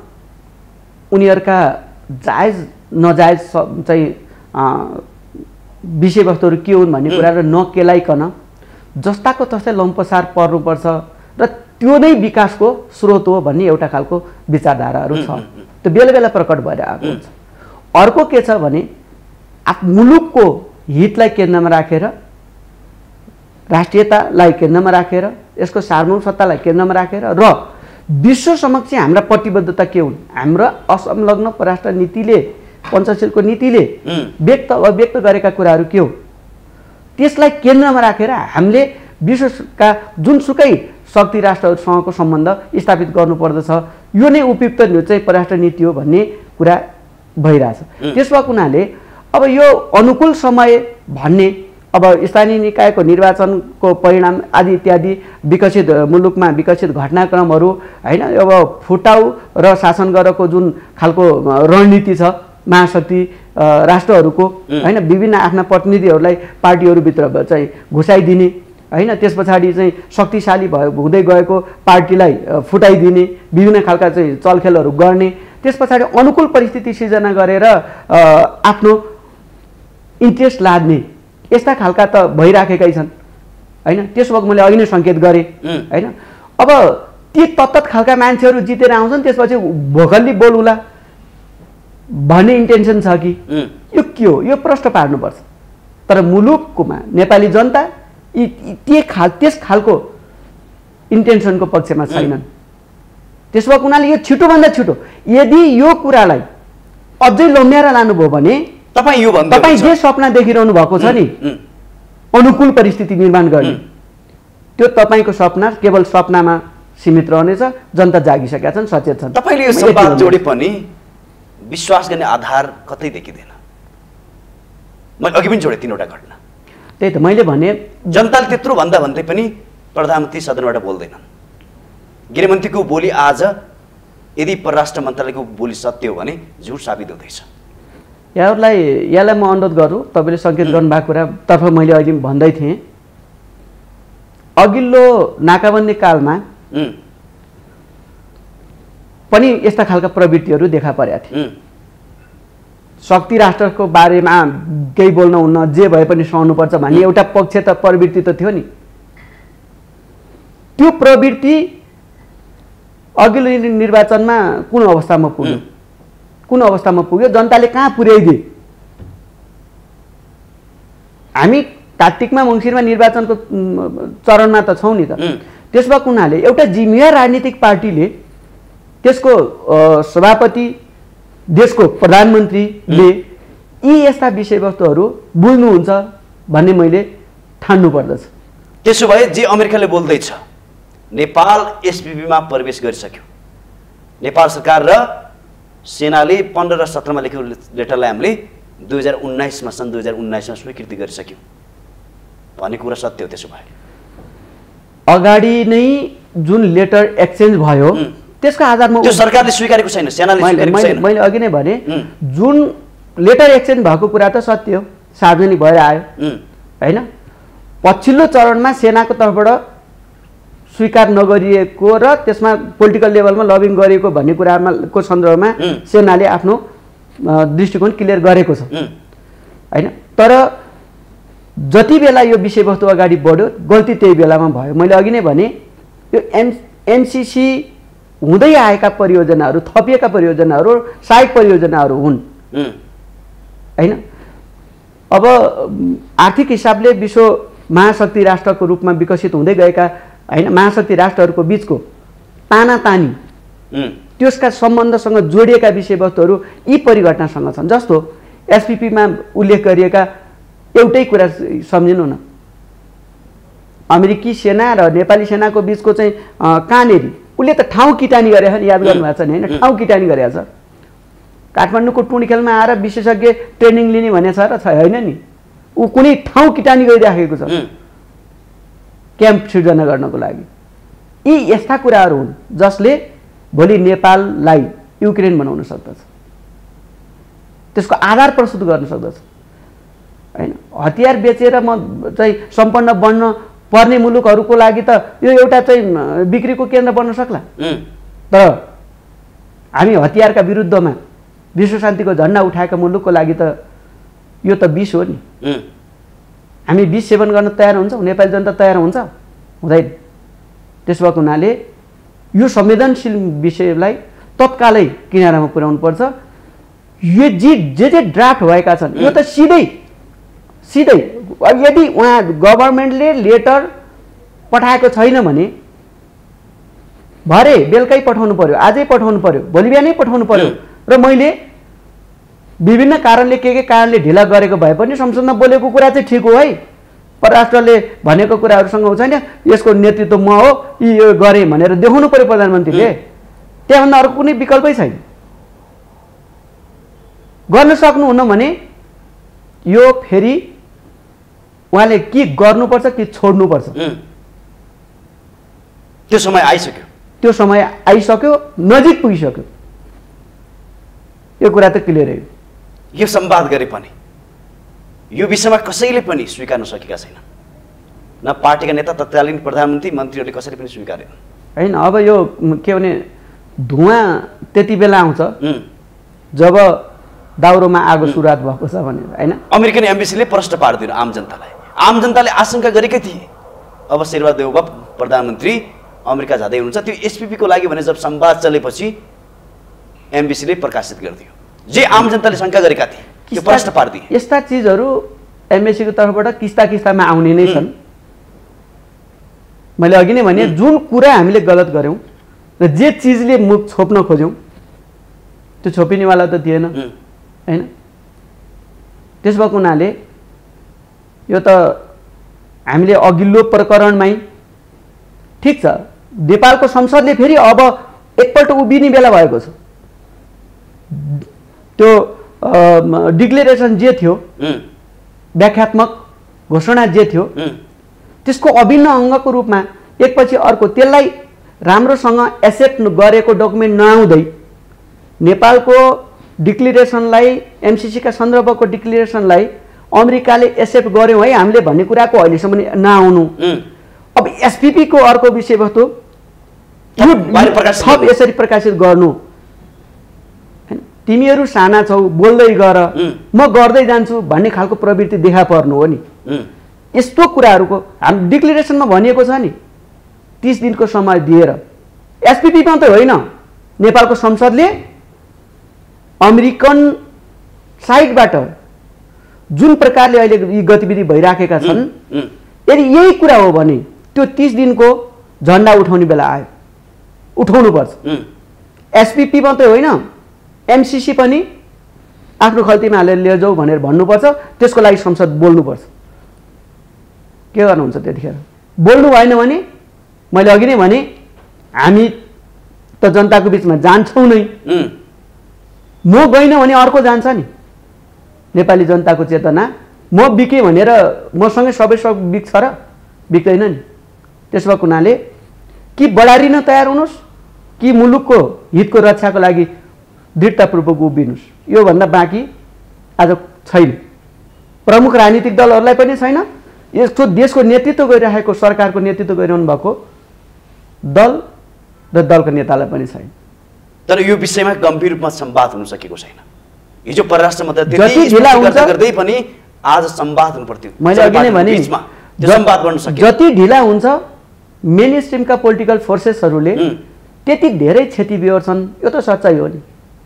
उनीहरूका जायज नजायज चाहिँ विषयवस्तुहरू के हुन् भन्ने कुरा नकेलाइकन जस्ताको तस्तै लम्पसार पर्नुपर्छ र त्यो नै विकासको स्रोत हो भन्ने एउटा खालको विचारधाराहरू छ। त्यो बेला बेला प्रकट भएर आएको हुन्छ। अर्को के छ भने मुलुकको हितलाई केन्द्रमा राखेर, राष्ट्रियतालाई केन्द्रमा राखेर, यसको सार्वभौम सत्तालाई केन्द्रमा राखेर र विश्व समक्ष हाम्रा प्रतिबद्धता के हुन्, हाम्रा असंलग्न परराष्ट्र नीतिले, पञ्चशीलको नीतिले व्यक्त गरेका कुराहरू के हो, त्यसलाई केन्द्रमा राखेर हामीले विश्वका जुनसुकै शक्ति राष्ट्रहरूसँगको सम्बन्ध स्थापित गर्नुपर्दछ। यो नै उपयुक्त चाहिँ परराष्ट्र नीति हो भन्ने कुरा भइरहेछ। त्यस भएको हुनाले अब यो अनुकूल समय भन्ने, अब स्थानीय निकायको निर्वाचनको परिणाम आदि इत्यादि विकसित मुलुकमा विकसित घटनाक्रमहरू होइन, अब फुटाउ र शासन गरेको जुन खालको रणनीति छ महाशक्ति राष्ट्रहरूको होइन, विभिन्न आफ्ना प्रतिनिधिहरूलाई पार्टीहरूभित्र चाहिँ घुसाइदिने होइन, त्यस पछाडि चाहिँ शक्तिशाली हुँदै गएको पार्टीलाई फुटाइदिने, विभिन्न खालका चाहिँ चलखेलहरू गर्ने, त्यस पछाडि अनुकूल परिस्थिति सिर्जना गरेर आफ्नो इन्ट्रेस्ट लाद्ने, यस्ता खालका त भइराखेकै छन् होइन। त्यसो भए मैले अघि नै सङ्केत गरेँ होइन। अब ती तत्त खालका मान्छेहरू जितेर आउँछन्, त्यसपछि भोकल्ली बोलुला भन्ने इन्टेन्सन छ कि यो के हो, यो प्रश्न पार्नुपर्छ। तर मुलुककोमा नेपाली जनता त्यस खालको इन्टेन्सनको पक्षमा छैनन्। त्यसो भएको हुनाले यो छिटोभन्दा छिटो यदि यो कुरालाई अझै लम्ब्याएर लानुभयो भने तपाईँ जे सपना देखिरहनु भएको छ नि अनुकूल परिस्थिति निर्माण गर्ने, त्यो तपाईँको सपना केवल सपनामा सीमित रहनेछ। जनता जागिसकेका छन्, सचेत छन्। तपाईँले यो संवाद जोडे पनि विश्वास गर्ने आधार कतै देखिँदैन। मैले अघि पनि जोडेँ 3वटा घटना। त्यही त मैले भने जनताले त्यत्रो भन्दा भन्दै पनि प्रधानमन्त्री सदनबाट बोल्दैनन्। गृहमन्त्रीको बोली आज यदि परराष्ट्र मन्त्रालयको बोली सत्य हो भने झुट साबित हुँदैछ। यसलाई म अनुरोध गरौँ, तपाईँले सङ्केत गर्नुभएको कुरातर्फ मैले अहिले भन्दै थिएँ। अघिल्लो नाकाबन्दी कालमा पनि यस्ता खालका प्रवृत्तिहरू देखा परेका थिए। शक्ति राष्ट्रको बारेमा केही बोल्न हुन्न, जे भए पनि सहनुपर्छ भन्ने एउटा पक्ष त प्रवृत्ति त थियो नि। त्यो प्रवृत्ति अघिल्लो निर्वाचनमा कुन अवस्थामा पुग्यो, जनताले कहाँ पुर्याइदिए? हामी कार्तिकमा मङ्सिरमा निर्वाचनको चरणमा त छौँ नि त। त्यस भएको हुनाले एउटा जिम्मेवार राजनीतिक पार्टीले त्यसको सभापति देशको प्रधानमन्त्रीले यी यस्ता विषयवस्तुहरू बुझ्नुहुन्छ भन्ने मैले ठान्नु पर्दछ। त्यसो भए जे अमेरिकाले बोल्दैछ नेपाल एसपीपीमा प्रवेश गरिसक्यो, नेपाल सरकार र सेनाले 15 र 17 मा लेखेको लेटरलाई हामीले 2019 मा सन् 2019 मा स्वीकृति गरिसक्यौँ भन्ने कुरा सत्य हो। त्यसो भए अगाडि नै जुन लेटर एक्सचेन्ज भयो त्यसको आधारमा त्यो सरकारले स्वीकारेको छैन, सेनाले स्वीकारेको छैन। मैले अघि नै भने जुन लेटर एक्सचेन्ज भएको कुरा त सत्य हो, सार्वजनिक भएर आयो हैन। पछिल्लो चरणमा सेनाको तर्फबाट स्वीकार नगरिएको र त्यसमा पोलिटिकल लेभलमा लबिङ गरिएको भन्ने कुरामा को सन्दर्भमा सेनाले आफ्नो दृष्टिकोण क्लियर गरेको छ हैन। तर जति बेला यो विषयवस्तु अगाडि बढ्यो गल्ती त्यही बेलामा भयो। मैले अघि नै भने यो एमसीसी हुँदै आएका परियोजनाहरू, थपिएका परियोजनाहरू सहायक परियोजनाहरू हुन् हैन। अब आर्थिक हिसाबले विश्व महाशक्ति राष्ट्रको रूपमा विकसित हुँदै गएका हैन महाशक्ति राष्ट्रहरूको बीचको तानातानी त्यसका सम्बन्धसँग जोडिएका विषयवस्तुहरू यी परिघटनासँग छन्। जस्तो एसपीपीमा उल्लेख गरिएका एउटै कुरा सम्झिनु न, अमेरिकी सेना र नेपाली सेनाको बीचको चाहिँ कहाँनेरि उसले त ठाउँ किटानी गरे नि, याद गर्नुभएको छ नि होइन, ठाउँ किटानी गरेको छ। काठमाडौँको टुणी खेलमा आएर विशेषज्ञ ट्रेनिङ लिने भनेको छ र होइन नि, ऊ कुनै ठाउँ किटानी गरिराखेको छ क्याम्प सिर्जना गर्नको लागि। यी यस्ता कुराहरू हुन् जसले भोलि नेपाललाई युक्रेन बनाउन सक्दछ, त्यसको आधार प्रस्तुत गर्न सक्दछ हैन। हतियार बेचेर म चाहिँ सम्पन्न बन्न पर्ने मुलुकहरूको लागि त यो एउटा चाहिँ बिक्रीको केन्द्र बन्न सक्ला, तर हामी हतियारका विरुद्धमा विश्व शान्तिको झन्डा उठाएका मुलुकको लागि त यो त विष हो नि। हामी विष सेवन गर्न तयार हुन्छौँ, नेपाली जनता तयार हुन्छ? हुँदैन। त्यसो भएको हुनाले यो संवेदनशील विषयलाई तत्कालै किनारामा पुर्याउनु पर्छ। यो जे ड्राफ्ट भएका छन् यो त सिधै यदि उहाँ गभर्मेन्टले लेटर पठाएको छैन भने भरे बेलुकै पठाउनु पर्यो, आजै पठाउनु पर्यो, भोलि बिहानै पठाउनु पर्यो। र मैले विभिन्न कारणले के कारणले ढिला गरेको भए पनि संसदमा बोलेको कुरा चाहिँ ठिक हो है, परराष्ट्रले भनेको कुराहरूसँग हुन्छ नि, यसको नेतृत्व म हो, यो गरेँ भनेर देखाउनु पर्यो प्रधानमन्त्रीले। त्यहाँभन्दा अर्को कुनै विकल्पै छैन। गर्न सक्नुहुन्न भने यो फेरि उहाँले के गर्नुपर्छ कि छोड्नुपर्छ, त्यो समय आइसक्यो। त्यो समय आइसक्यो, नजिक पुगिसक्यो। यो कुरा त क्लियर हो। यो संवाद गरे पनि यो विषयमा कसैले पनि स्वीकार्न सकेका छैन, न पार्टीका नेता, तत्कालीन प्रधानमन्त्री, मन्त्रीहरूले कसैले पनि स्वीकारेन हैन। अब यो के भने धुवाँ त्यति बेला आउँछ जब दाउरोमा आगो सुरुवात भएको छ भनेर हैन। अमेरिकन एम्बेसीले प्रश्न पार्दिनु आम जनतालाई। आम जनताले आशंका गरेकै थिए अब शेरबहादुर देउवा प्रधानमन्त्री अमेरिका जाँदै हुनुहुन्छ, त्यो एसपीपीको लागि भने जब संवाद चलेपछि एम्बेसीले प्रकाशित गरिदियो। जे आम जनताले शंका गरेका थिए त्यो प्रश्न पार्दिए। यस्ता चिजहरू एमएसीको तर्फबाट किस्तामा आउने नै छन्। मैले अघि नै भने जुन कुरा हामीले गलत गर्यौं र जे चिजले मुख छोप्न खोज्यौं त्यो छोपिनेवाला त थिएन हैन। त्यस भएको हुनाले यो त हामीले अघिल्लो प्रकरणमै ठीक छ, नेपालको संसदले फेरि अब एकपल्ट उभिने बेला भएको छ। त्यो डिक्लेरेसन जे थियो, व्याख्यात्मक घोषणा जे थियो, त्यसको अभिन्न अङ्गको रूपमा एकपछि अर्को त्यसलाई राम्रोसँग एसेप्ट गरेको डकुमेन्ट नआउँदै नेपालको डिक्लेरेसनलाई, एमसीसीका सन्दर्भको डिक्लेरेसनलाई अमेरिकाले एक्सेप्ट गर्यो है हामीले भन्ने कुराको अहिलेसम्म नआउनु। अब एसपीपी को अर्को विषयवस्तु थप यसरी प्रकाशित गर्नु, तिमीहरू साना छौ बोल्दै गर म गर्दै जान्छु भन्ने खालको प्रवृत्ति देखा पर्नु हो नि। यस्तो कुराहरूको हामी डिक्लेरेसनमा भनिएको छ नि 30 दिनको समय दिएर। एसपीपी मात्रै होइन, नेपालको संसदले अमेरिकन साइडबाट जुन प्रकारले अहिले यी गतिविधि भइराखेका छन्, यदि यही कुरा हो भने त्यो 30 दिनको झण्डा उठाउने बेला आयो, उठाउनुपर्छ। एसपीपी मात्रै होइन, एमसीसी पनि आफ्नो खल्तीमा हालेर लिएर जाऊ भनेर भन्नुपर्छ। त्यसको लागि संसद बोल्नुपर्छ। के गर्नुहुन्छ त्यतिखेर? बोल्नु भएन भने मैले अघि नै भने हामी त जनताको बिचमा जान्छौँ नै। म गइनँ भने अर्को जान्छ नि। नेपाली जनताको चेतना म बिकेँ भनेर मसँगै सबै सब बिक्छ र? बिक्दैन नि। त्यसो भएको हुनाले कि बढारिन तयार हुनुहोस् कि मुलुकको हितको रक्षाको लागि दृढतापूर्वक उभिनुहोस्। योभन्दा बाँकी आज छैन। प्रमुख राजनीतिक दलहरूलाई पनि छैन। यस्तो देशको नेतृत्व गरिरहेको सरकारको नेतृत्व गरिरहनु भएको दल र दलको नेतालाई पनि छैन। तर यो विषयमा गम्भीर रूपमा संवाद हुन सकेको छैन। हिजो परराष्ट्र मन्त्री जति ढिला हुन्छ गर्दै पनि आज संवाद हुनु पर्थ्यो। मैले अघि नै भने संवाद गर्न सके। जति ढिला हुन्छ मेन स्ट्रिमका पोलिटिकल फोर्सेसहरूले त्यति धेरै क्षति बिहोर्छन्। यो त सच्चाइ हो नि।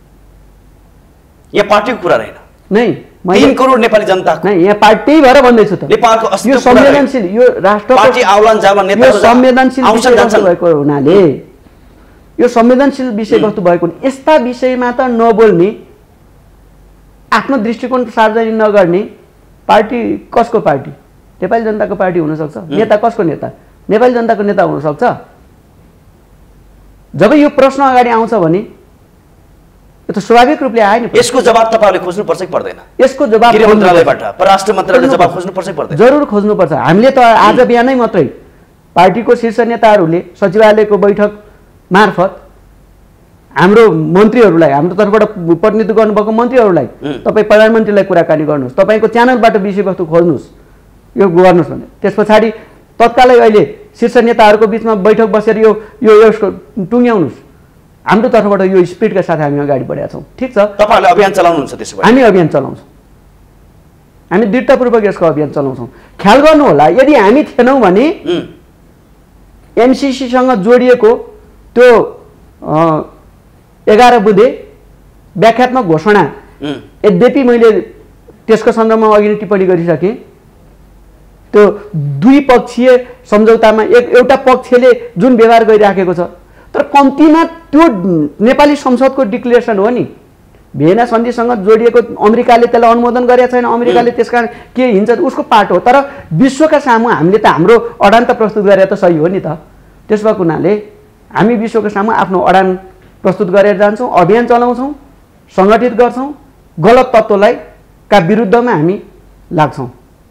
यहाँ पार्टीको कुरा रहेन नै, 3 करोड नेपाली जनताको नै, यहाँ पार्टी भएर भन्दैछु त। नेपालको यो संवेदनशील, यो राष्ट्र पार्टी आउलान जामा नेता संवेदनशील विषयवस्तु भएको हुनाले, यो संवेदनशील विषयवस्तु भएको यस्ता विषयमा त नबोल्ने, आफ्नो दृष्टिकोण सार्वजनिक नगर्ने पार्टी कसको पार्टी? नेपाली जनताको पार्टी हुनसक्छ। नेता कसको नेता? नेपाली जनताको नेता हुनसक्छ। जब यो प्रश्न अगाडि आउँछ भने यो त स्वाभाविक रूपले आयो नि। यसको जवाब तपाईहरुले खोज्नुपर्छ कि पर्दैन? यसको जवाब गृह मन्त्रालयबाट, परराष्ट्र मन्त्रालयले जवाब खोज्नुपर्छ कि पर्दैन? जरुर खोज्नुपर्छ। हामीले त आज बिहानै मात्रै पार्टीको शीर्ष नेताहरूले सचिवालयको बैठक मार्फत हाम्रो मन्त्रीहरूलाई, हाम्रो तर्फबाट प्रतिनिधित्व गर्नुभएको मन्त्रीहरूलाई तपाईँ प्रधानमन्त्रीलाई कुराकानी गर्नुहोस्, तपाईँको च्यानलबाट विषयवस्तु खोज्नुहोस्, यो गर्नुहोस् भने त्यस पछाडि तत्कालै अहिले शीर्ष नेताहरूको बिचमा बैठक बसेर यो यसको टुङ्ग्याउनुहोस्। हाम्रो तर्फबाट यो स्पिडका साथ हामी अगाडि बढेका छौँ। ठिक छ, तपाईँहरूले अभियान चलाउनुहुन्छ? त्यसो भए हामी अभियान चलाउँछौँ। हामी दृढतापूर्वक यसको अभियान चलाउँछौँ। ख्याल गर्नु होला, यदि हामी थिएनौँ भने एमसीसीसँग जोडिएको त्यो 11 बुँदे व्याख्यात्मक घोषणा, यद्यपि मैले त्यसको सन्दर्भमा अघि नै टिप्पणी गरिसकेँ, त्यो द्विपक्षीय सम्झौतामा एउटा पक्षले जुन व्यवहार गरिराखेको छ, तर कम्तीमा त्यो नेपाली संसदको डिक्लेरेसन हो नि। भियना सन्धिसँग जोडिएको अमेरिकाले त्यसलाई अनुमोदन गरेका छैन, अमेरिकाले त्यसकारण के हिन्छ उसको पार्ट हो। तर विश्वका सामु हामीले त हाम्रो अडान त प्रस्तुत गरे त सही हो नि त। त्यस भएको हुनाले हामी विश्वको सामु आफ्नो अडान प्रस्तुत गरेर जान्छौँ, अभियान चलाउँछौँ, सङ्गठित गर्छौँ, गलत तत्त्वलाई का विरुद्धमा हामी लाग्छौँ।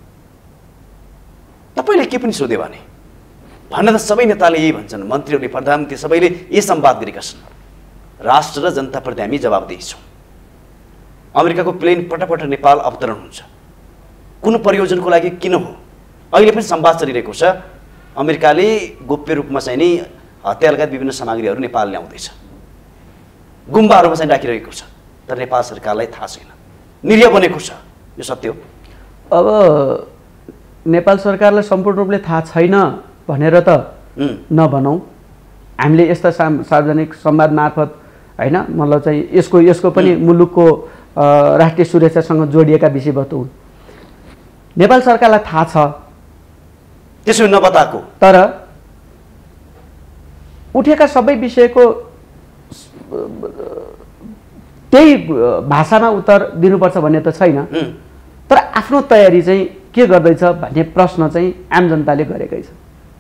तपाईँले के पनि सोध्यो भने भन्न त सबै नेताले यही भन्छन्, मन्त्रीहरूले, प्रधानमन्त्री सबैले यही संवाद गरेका छन्, राष्ट्र र जनताप्रति हामी जवाबदेही छौँ। अमेरिकाको प्लेन पटपट नेपाल अवतरण हुन्छ, कुन प्रयोजनको लागि किन हो? अहिले पनि संवाद चलिरहेको छ। अमेरिकाले गोप्य रूपमा चाहिँ नि हतियार लगायत विभिन्न सामग्रीहरू नेपाल ल्याउँदैछ, गुम्बाहरूमा चाहिँ राखिरहेको छ, तर नेपाल सरकारलाई थाहा छैन, निरीह बनेको छ। यो सत्य हो। अब नेपाल सरकारलाई सम्पूर्ण रूपले थाहा छैन भनेर त नभनौँ। हामीले यस्ता सार्वजनिक संवाद मार्फत होइन, मतलब चाहिँ यसको पनि मुलुकको राष्ट्रिय सुरक्षासँग जोडिएका विषयवस्तु हुन्। नेपाल सरकारलाई थाहा छ, त्यसो नबताएको, तर उठेका सबै विषयको त्यही भाषामा उत्तर दिनुपर्छ भन्ने त छैन। तर आफ्नो तयारी चाहिँ के गर्दैछ भन्ने प्रश्न चाहिँ आम जनताले गरेकै छ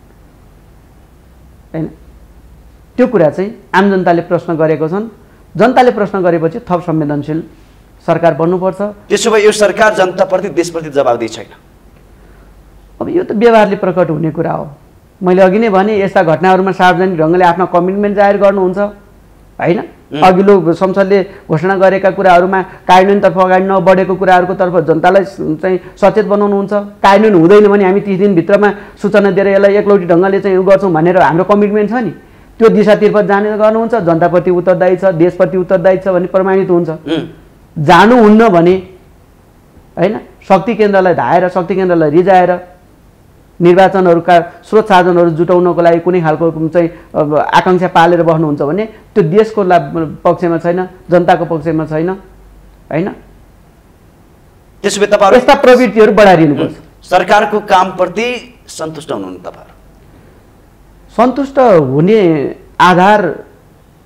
हैन। त्यो कुरा चाहिँ आम जनताले प्रश्न गरेको छन्। जनताले प्रश्न गरेपछि थप संवेदनशील सरकार बन्नुपर्छ। त्यसो भए यो सरकार जनताप्रति, देशप्रति जवाबदेही छैन। अब यो त व्यवहारले प्रकट हुने कुरा हो। मैले अघि नै भने यस्ता घटनाहरूमा सार्वजनिक ढङ्गले आफ्नो कमिटमेन्ट जाहेर गर्नुहुन्छ हैन। अघिल्लो संसदले घोषणा गरेका कुराहरूमा कार्यान्वयनतर्फ अगाडि नबढेको कुराहरूको तर्फ जनतालाई चाहिँ सचेत बनाउनुहुन्छ। कार्यान्वयन हुँदैन भने हामी 30 दिनभित्रमा सूचना दिएर यसलाई एकलौटी ढङ्गले चाहिँ गर्छौँ भनेर हाम्रो कमिटमेन्ट छ नि, त्यो दिशातर्फ जाने गर्नुहुन्छ। जनताप्रति उत्तरदायी छ, देशप्रति उत्तरदायी छ भने प्रमाणित हुन्छ। जानुहुन्न भने हैन, शक्ति केन्द्रलाई धाएर, शक्ति केन्द्रलाई रिजाएर निर्वाचनहरूका स्रोत साधनहरू जुटाउनको लागि कुनै खालको चाहिँ आकाङ्क्षा पालेर बस्नुहुन्छ भने त्यो देशको पक्षमा छैन, जनताको पक्षमा छैन हैन। त्यसो भए तपाईहरु यस्ता प्रवृत्तिहरू बढाइदिनुपर्छ। सरकारको कामप्रति सन्तुष्ट हुनुहुन्छ? तपाईहरु सन्तुष्ट हुने आधार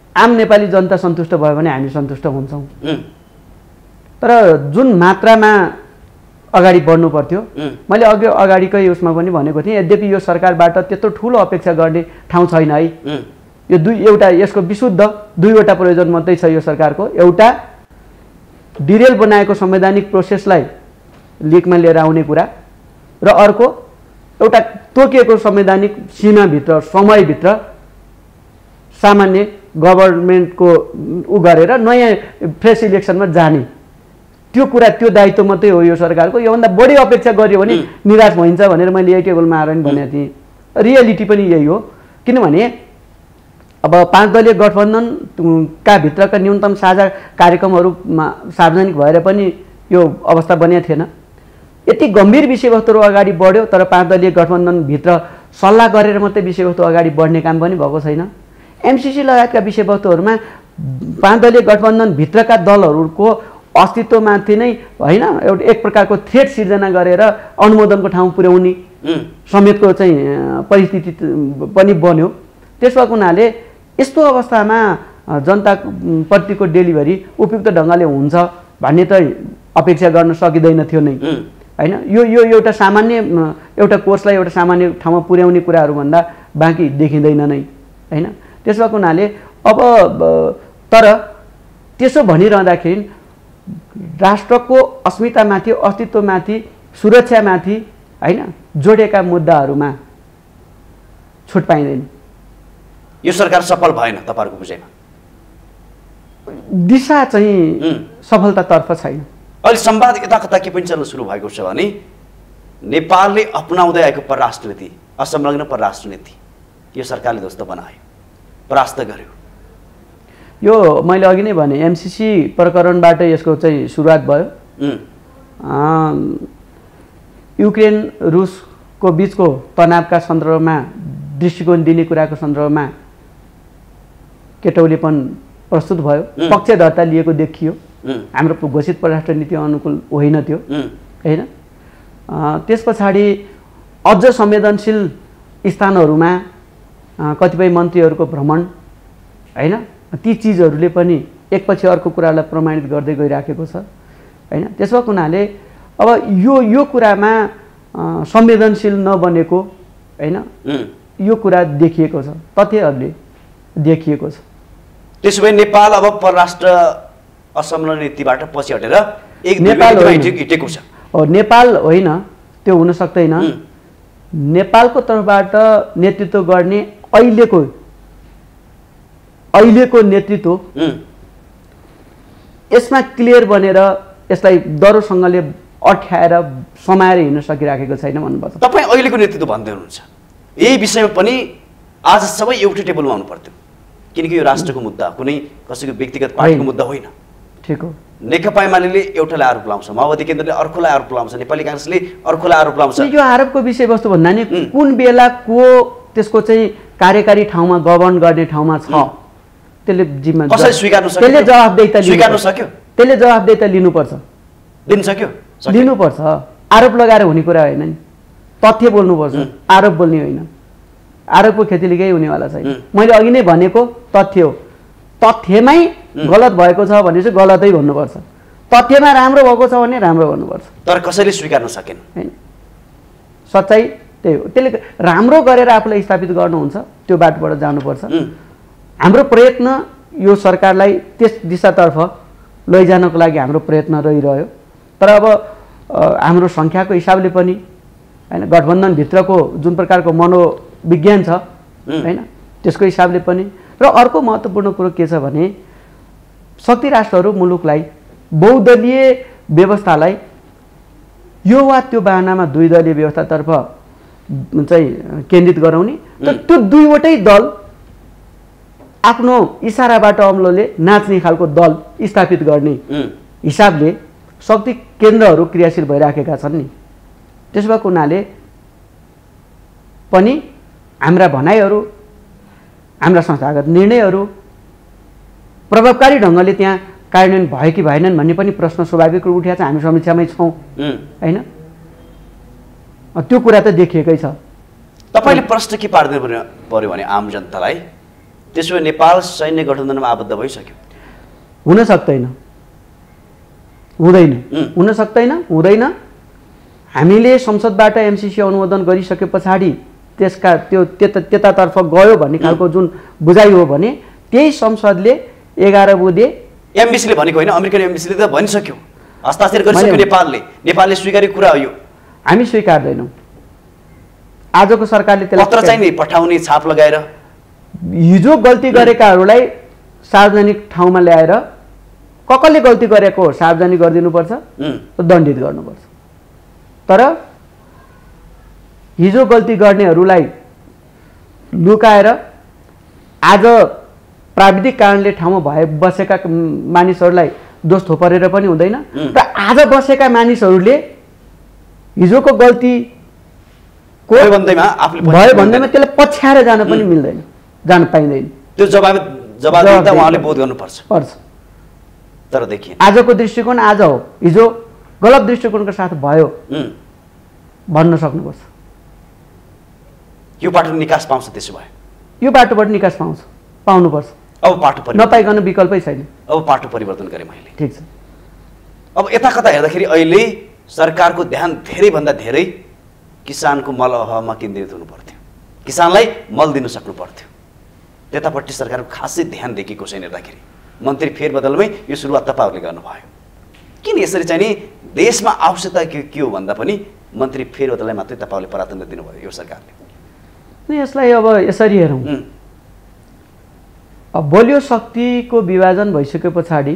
आम नेपाली जनता सन्तुष्ट भयो भने हामी सन्तुष्ट हुन्छौँ। तर जुन मात्रामा अगाडि बढ्नु पर्थ्यो, मैले अगाडिकै उसमा पनि भनेको थिएँ, यद्यपि यो सरकारबाट त्यत्रो ठुलो अपेक्षा गर्ने ठाउँ छैन है। यो एउटा यसको विशुद्ध दुईवटा प्रयोजन मात्रै छ यो सरकारको। एउटा डिरेल बनाएको संवैधानिक प्रोसेसलाई लिकमा लिएर आउने कुरा, र अर्को एउटा तोकिएको संवैधानिक सीमाभित्र समयभित्र सामान्य गभर्मेन्टको गरेर नयाँ फ्रेस इलेक्सनमा जाने, त्यो कुरा त्यो दायित्व मात्रै हो यो सरकारको। योभन्दा बढी अपेक्षा गर्यो भने निराश भइन्छ भनेर मैले यही टेबलमा आएर पनि भनेको थिएँ। रियालिटी पनि यही हो, किनभने अब 5 दलीय गठबन्धनका भित्रका न्यूनतम साझा कार्यक्रमहरूमा सार्वजनिक भएर पनि यो अवस्था बनिएको थिएन। यति गम्भीर विषयवस्तुहरू अगाडि बढ्यो, तर 5 दलीय गठबन्धनभित्र सल्लाह गरेर मात्रै विषयवस्तु अगाडि बढ्ने काम पनि भएको छैन। एमसिसी लगायतका विषयवस्तुहरूमा 5 दलीय गठबन्धनभित्रका दलहरूको अस्तित्वमाथि नै होइन एउटा एक प्रकारको थ्रेट सिर्जना गरेर अनुमोदनको ठाउँ पुर्याउने समेतको चाहिँ परिस्थिति पनि बन्यो। त्यस भएको हुनाले यस्तो अवस्थामा जनताप्रतिको डेलिभरी उपयुक्त ढङ्गले हुन्छ भन्ने त अपेक्षा गर्न सकिँदैन थियो नै होइन। यो एउटा सामान्य एउटा कोर्सलाई एउटा सामान्य ठाउँमा पुर्याउने कुराहरू भन्दा बाँकी देखिँदैन नै होइन। त्यस भएको हुनाले अब तर त्यसो भनिरहँदाखेरि राष्ट्रको अस्मितामाथि, अस्तित्वमाथि, सुरक्षामाथि होइन जोडेका मुद्दाहरूमा छुट पाइँदैन। यो सरकार सफल भएन तपाईहरुको बुझाइमा? दिशा चाहिँ सफलतातर्फ छैन। अहिले संवाद यता कता के पनि चल्न सुरु भएको छ भने नेपालले अपनाउँदै आएको परराष्ट्र नीति, असंलग्न परराष्ट्र नीति यो सरकारले ध्वस्त बनायो, परास्त गर्यो। यो मैले अघि नै भने एमसिसी प्रकरणबाट यसको चाहिँ सुरुवात भयो। युक्रेन रुसको बीचको तनावका सन्दर्भमा दृष्टिकोण दिने कुराको सन्दर्भमा केटौलेपन प्रस्तुत भयो, पक्षधरता लिएको देखियो। हाम्रो घोषित परराष्ट्र नीति अनुकूल होइन त्यो होइन। त्यस पछाडि अझ संवेदनशील स्थानहरूमा कतिपय मन्त्रीहरूको भ्रमण होइन, ती चिजहरूले पनि एकपछि अर्को कुरालाई प्रमाणित गर्दै गइराखेको छ होइन। त्यस भएको हुनाले अब यो कुरामा संवेदनशील नबनेको होइन, यो कुरा देखिएको छ, तथ्यहरूले देखिएको छ। त्यसो भए नेपाल अब परराष्ट्र असंलग्न नीतिबाट पछि हटेर एक नेपाल हिटेको छ। नेपाल होइन, त्यो हुन सक्दैन। नेपालको तर्फबाट नेतृत्व गर्ने अहिलेको नेतृत्व यसमा क्लियर बनेर यसलाई दरोसँगले अठ्याएर समाएर हिँड्न सकिराखेको छैन भन्नुपर्छ। तपाईँ अहिलेको नेतृत्व भन्दै हुनुहुन्छ, यही विषयमा पनि आज सबै एउटै टेबलमा आउनु पर्थ्यो, किनकि यो राष्ट्रको मुद्दा कुनै कसैको व्यक्तिगत पार्टीको मुद्दा होइन। ठिक हो। नेकपा एमाले एउटालाई आरोप लाउँछ, माओवादी केन्द्रले अर्कोलाई आरोप लाउँछ, नेपाली कांग्रेसले अर्कोलाई आरोप लाउँछ। यो आरोपको विषयवस्तु भन्दा नि कुन बेला को त्यसको चाहिँ कार्यकारी ठाउँमा गभर्न गर्ने ठाउँमा छ त्यसले जिम्मा कसरी स्वीकार्नु सक्यो? त्यसले जवाफदेहिता स्वीकार्नु सक्यो? त्यसले जवाफदेहिता लिनुपर्छ, दिन सक्यो? लिनुपर्छ। आरोप लगाएर हुने कुरा होइन नि, तथ्य बोल्नुपर्छ, आरोप बोल्ने होइन। आरोपको खेतीले केही हुनेवाला छैन। मैले अघि नै भनेको तथ्य हो, तथ्यमै गलत भएको छ भने चाहिँ गलतै भन्नुपर्छ, तथ्यमा राम्रो भएको छ भने राम्रो भन्नुपर्छ। तर कसैले स्वीकार्न सकेन हैन, सच्चाइ त्यही हो। त्यसले राम्रो गरेर आफूलाई स्थापित गर्नुहुन्छ, त्यो बाटोबाट जानुपर्छ। हाम्रो प्रयत्न यो सरकारलाई त्यस दिशातर्फ लैजानको लागि हाम्रो प्रयत्न रहिरह्यो। तर अब हाम्रो सङ्ख्याको हिसाबले पनि हैन, गठबन्धनभित्रको जुन प्रकारको मनोविज्ञान छ हैन, त्यसको हिसाबले पनि। र अर्को महत्त्वपूर्ण कुरो के छ भने शक्ति राष्ट्रहरू मुलुकलाई बहुदलीय व्यवस्थालाई यो वा त्यो बहानामा दुई दलीय व्यवस्थातर्फ चाहिँ केन्द्रित गराउने, तर त्यो दुईवटै दल आफ्नो इसाराबाट अम्लोले नाच्ने खालको दल स्थापित गर्ने हिसाबले शक्ति केन्द्रहरू क्रियाशील भइराखेका छन् नि। त्यसो भएको हुनाले पनि हाम्रा भनाइहरू, हाम्रा संस्थागत निर्णयहरू प्रभावकारी ढङ्गले त्यहाँ कार्यान्वयन भयो कि भएनन् भन्ने पनि प्रश्न स्वाभाविक रूपमा उठेको छ। हामी समीक्षामै छौँ होइन, त्यो कुरा त देखिएकै छ। तपाईँले प्रश्न के पार्दै पर्यो भने आम जनतालाई त्यसो भए नेपाल सैन्य गठबन्धनमा आबद्ध भइसक्यो। हुन सक्दैन, हुँदैन, हुन सक्दैन, हुँदैन। हामीले संसदबाट एमसीसी अनुमोदन गरिसके पछाडि त्यसका त्यो त्यतातर्फ गयो भन्ने खालको जुन बुझाइ हो भने त्यही संसदले 11 बुँदे एमबीसीले भनेको होइन, अमेरिकन एमबीसीले त भनिसक्यो, हस्ताक्षर गरिसक्यो नेपालले स्वीकारेको कुरा हो यो। हामी स्वीकार्दैनौँ। आजको सरकारले त्यसलाई पत्र चाहिँ नि पठाउने छाप लगाएर हिजो गल्ती गरेकाहरूलाई सार्वजनिक ठाउँमा ल्याएर कसले गल्ती गरेको हो सार्वजनिक गरिदिनुपर्छ, दण्डित गर्नुपर्छ। तर हिजो गल्ती गर्नेहरूलाई लुकाएर आज प्राविधिक कारणले ठाउँमा भए बसेका मानिसहरूलाई दोष थोपरेर पनि हुँदैन र आज बसेका मानिसहरूले हिजोको गल्ती भयो भन्दैमा त्यसलाई पछ्याएर जान पनि मिल्दैन, जान पाइँदैन। त्यो जवाबदेही उहाँले बोध गर्नुपर्छ। तर देखिए आजको दृष्टिकोण आज हो, हिजो गलत दृष्टिकोणको साथ भयो भन्न सक्नुपर्छ। यो बाटो निकास पाउँछ, त्यसो भए यो बाटोबाट निकास पाउनुपर्छ। अब बाटो नपाइकन विकल्पै छैन। अब बाटो परिवर्तन गरेँ मैले। ठिक छ। अब यता कता हेर्दाखेरि अहिले सरकारको ध्यान धेरैभन्दा धेरै किसानको मल अभावमा केन्द्रित हुनु पर्थ्यो, किसानलाई मल दिन सक्नु पर्थ्यो। त्यतापट्टि सरकारको खासै ध्यान दिएको छैन। हेर्दाखेरि मन्त्री फेरबदलमै यो सुरुवात तपाईँहरूले गर्नुभयो। किन यसरी चाहिँ नि देशमा आवश्यकता के हो भन्दा पनि मन्त्री फेरबदललाई मात्रै तपाईँहरूले प्राथमिकता दिनुभयो यो सरकारले? यसलाई अब यसरी हेरौँ, अब बलियो शक्तिको विभाजन भइसके पछाडि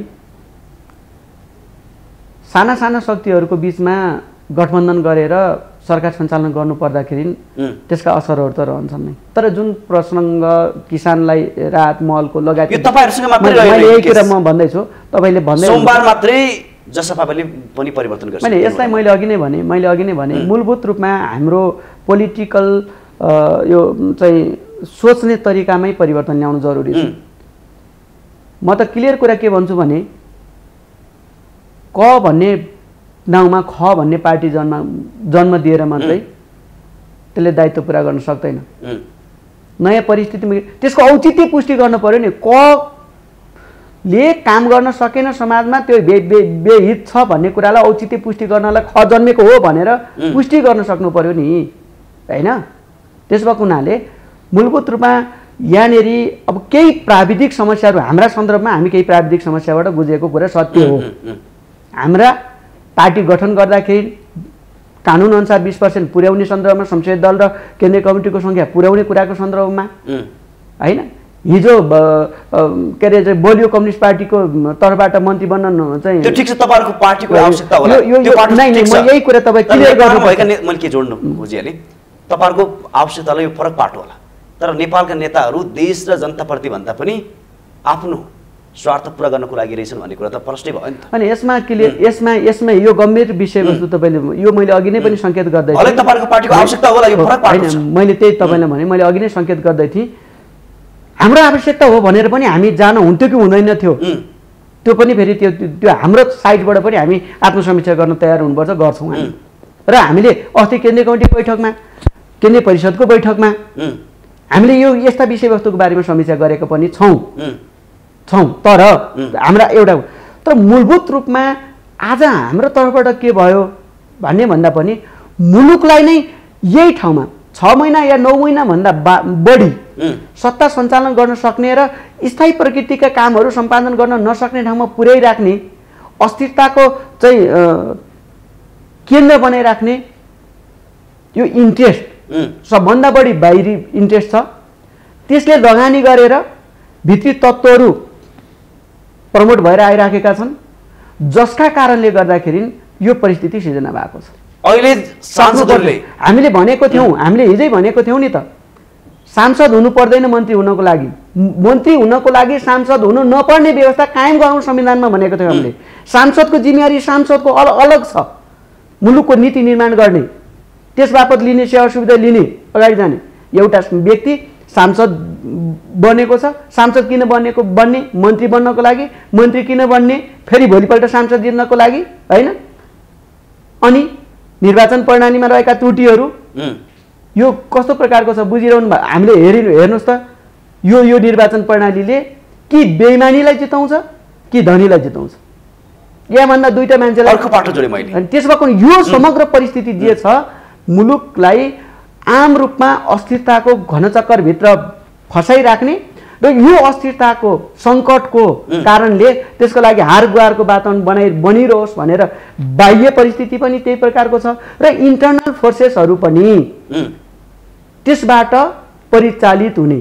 साना साना शक्तिहरूको बिचमा गठबन्धन गरेर सरकार सञ्चालन गर्नु पर्दाखेरि त्यसका असरहरू त रहन्छन् नै। तर जुन प्रसङ्ग किसानलाई राहत महलको लगायत मैले यही कुरा म भन्दैछु, तपाईँले भन्दै सोमबार मात्रै जसपाले पनि परिवर्तन गर्छ। यसलाई मैले अघि नै भने मूलभूत रूपमा हाम्रो पोलिटिकल यो चाहिँ सोच्ने तरिकामै परिवर्तन ल्याउनु जरुरी छ। म त क्लियर कुरा के भन्छु भने क भन्ने नाउँमा ख भन्ने पार्टी जन्म दिएर मात्रै त्यसले दायित्व पुरा गर्न सक्दैन। नयाँ परिस्थितिमा त्यसको औचित्य पुष्टि गर्नु पर्यो नि। क ले काम गर्न सकेन समाजमा, त्यो बेहित छ भन्ने कुरालाई औचित्य पुष्टि गर्नलाई ख जन्मेको हो भनेर पुष्टि गर्न सक्नु पर्यो नि, हैन? त्यसो भएको हुनाले मूलभूत रूपमा यहाँनेरि अब केही प्राविधिक समस्याहरू हाम्रा सन्दर्भमा हामी केही प्राविधिक समस्याबाट बुझेको कुरा सत्य हो। हाम्रा पार्टी गठन गर्दाखेरि कानुन अनुसार 20% पुर्याउने सन्दर्भमा संसदीय दल र केन्द्रीय कमिटीको सङ्ख्या पुर्याउने कुराको सन्दर्भमा हैन, हिजो के अरे बलियो कम्युनिस्ट पार्टीको तर्फबाट मन्त्री बन्न चाहिँ त्यो ठिक छ, तपाईहरुको पार्टीको आवश्यकता होला। त्यो पार्टी नै म यही कुरा तपाई क्लियर गर्नु भएका मैले के जोड्नु खोजिहाले, तपाईहरुको आवश्यकतालाई यो फरक पाटो होला। तर नेपालका नेताहरू देश र जनताप्रति भन्दा पनि आफ्नो स्वार्थ पूरा गर्नको लागि रहेछन् भन्ने कुरा त प्रश्नै भयो नि त। अनि यसमा क्लियर यसमा यो गम्भीर विषयवस्तु तपाईले यो मैले अघि नै पनि संकेत गर्दै थिएँ। अहिले तपाईहरुको पार्टीको आवश्यकता होला, यो फरक पाटो छ। मैले त्यही तपाईलाई भने मैले अघि नै संकेत गर्दै थिएँ। हाम्रो आवश्यकता हो भनेर पनि हामी जान हुन्थ्यो कि हुँदैन थियो, त्यो पनि फेरि त्यो हाम्रो साइडबाट पनि हामी आत्मसमीक्षा गर्न तयार हुनुपर्छ, गर्छौँ हामी। र हामीले अस्ति केन्द्रीय कमिटी बैठकमा, केन्द्रीय परिषदको बैठकमा हामीले यो यस्ता विषयवस्तुको बारेमा समीक्षा गरेको पनि छौँ। तर हाम्रा एउटा तर मूलभूत रूपमा आज हाम्रो तर्फबाट के भयो भन्ने भन्दा पनि मुलुकलाई नै यही ठाउँमा 6 महिना या 9 महिना भन्दा बढी सत्ता सञ्चालन गर्न सक्ने र स्थायी प्रकृतिका कामहरू सम्पादन गर्न नसक्ने ठाउँमा पुर्याइराख्ने, अस्थिरताको चाहिँ केन्द्र बनाइराख्ने यो इन्ट्रेस्ट सबभन्दा बढी बाहिरी इन्ट्रेस्ट छ। त्यसले लगानी गरेर भित्री तत्त्वहरू प्रमोट भएर आइराखेका छन्, जसका कारणले गर्दाखेरि यो परिस्थिति सिर्जना भएको छ। अहिले सांसदहरूले हामीले भनेको थियौँ, हामीले हिजै भनेको थियौँ नि त, सांसद हुनु पर्दैन मन्त्री हुनको लागि, मन्त्री हुनको लागि सांसद हुनु नपर्ने व्यवस्था कायम गराउँ संविधानमा भनेको थियौँ हामीले। सांसदको जिम्मेवारी सांसदको अलग छ, मुलुकको नीति निर्माण गर्ने, त्यस बापत लिने सेवा सुविधा लिने, अगाडि जाने। एउटा व्यक्ति सांसद बनेको छ, सांसद किन बन्ने मन्त्री बन्नको लागि, मन्त्री किन बन्ने फेरि भोलिपल्ट सांसद जित्नको लागि, हैन? अनि निर्वाचन प्रणालीमा रहेका त्रुटिहरू यो कस्तो प्रकारको छ बुझिरहनु भयो। हामीले हेर्नुहोस् त, यो निर्वाचन प्रणालीले कि बेइमानीलाई जिताउँछ कि धनीलाई जिताउँछ, यहाँभन्दा दुईटा मान्छेलाई अर्को पाटो जोडे मैले। अनि त्यसमा पनि यो समग्र परिस्थिति जे छ मुलुकलाई आम रूपमा अस्थिरताको घनचक्करभित्र फसाइराख्ने र यो अस्थिरताको सङ्कटको कारणले त्यसको लागि हार गुहारको वातावरण बनिरहोस् भनेर बाह्य परिस्थिति पनि त्यही प्रकारको छ र इन्टरनल फोर्सेसहरू पनि त्यसबाट परिचालित हुने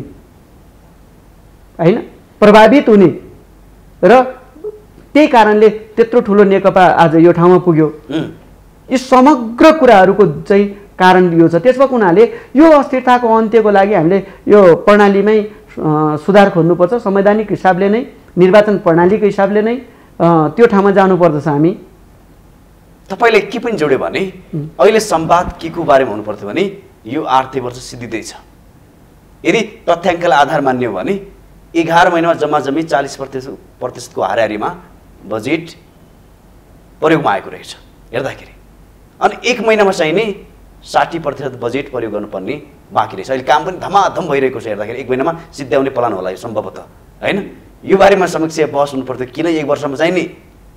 हैन, प्रभावित हुने र त्यही कारणले त्यत्रो ठुलो नेकपा आज यो ठाउँमा पुग्यो। यी समग्र कुराहरूको चाहिँ कारण यो छ। त्यसमा हुनाले यो अस्थिरताको अन्त्यको लागि हामीले यो प्रणालीमै सुधार खोज्नुपर्छ। संवैधानिक हिसाबले नै, निर्वाचन प्रणालीको हिसाबले नै त्यो ठाउँमा जानुपर्दछ हामी। तपाईँले के पनि जोड्यो भने अहिले संवाद के को बारेमा हुनुपर्थ्यो भने यो आर्थिक वर्ष सिद्धिँदैछ, यदि तथ्याङ्कलाई आधार मान्यो भने 11 महिनामा जम्मा 40% हाराहारीमा बजेट प्रयोगमा आएको रहेछ हेर्दाखेरि, अनि 1 महिनामा चाहिँ नि 60% बजेट प्रयोग गर्नुपर्ने बाँकी रहेछ। अहिले काम पनि धमाधम भइरहेको छ हेर्दाखेरि 1 महिनामा सिद्ध्याउने प्लान होला यो सम्भवतः हैन। यो बारेमा समक्ष बहस हुनु पर्थ्यो, किन 1 वर्षमा चाहिँ नि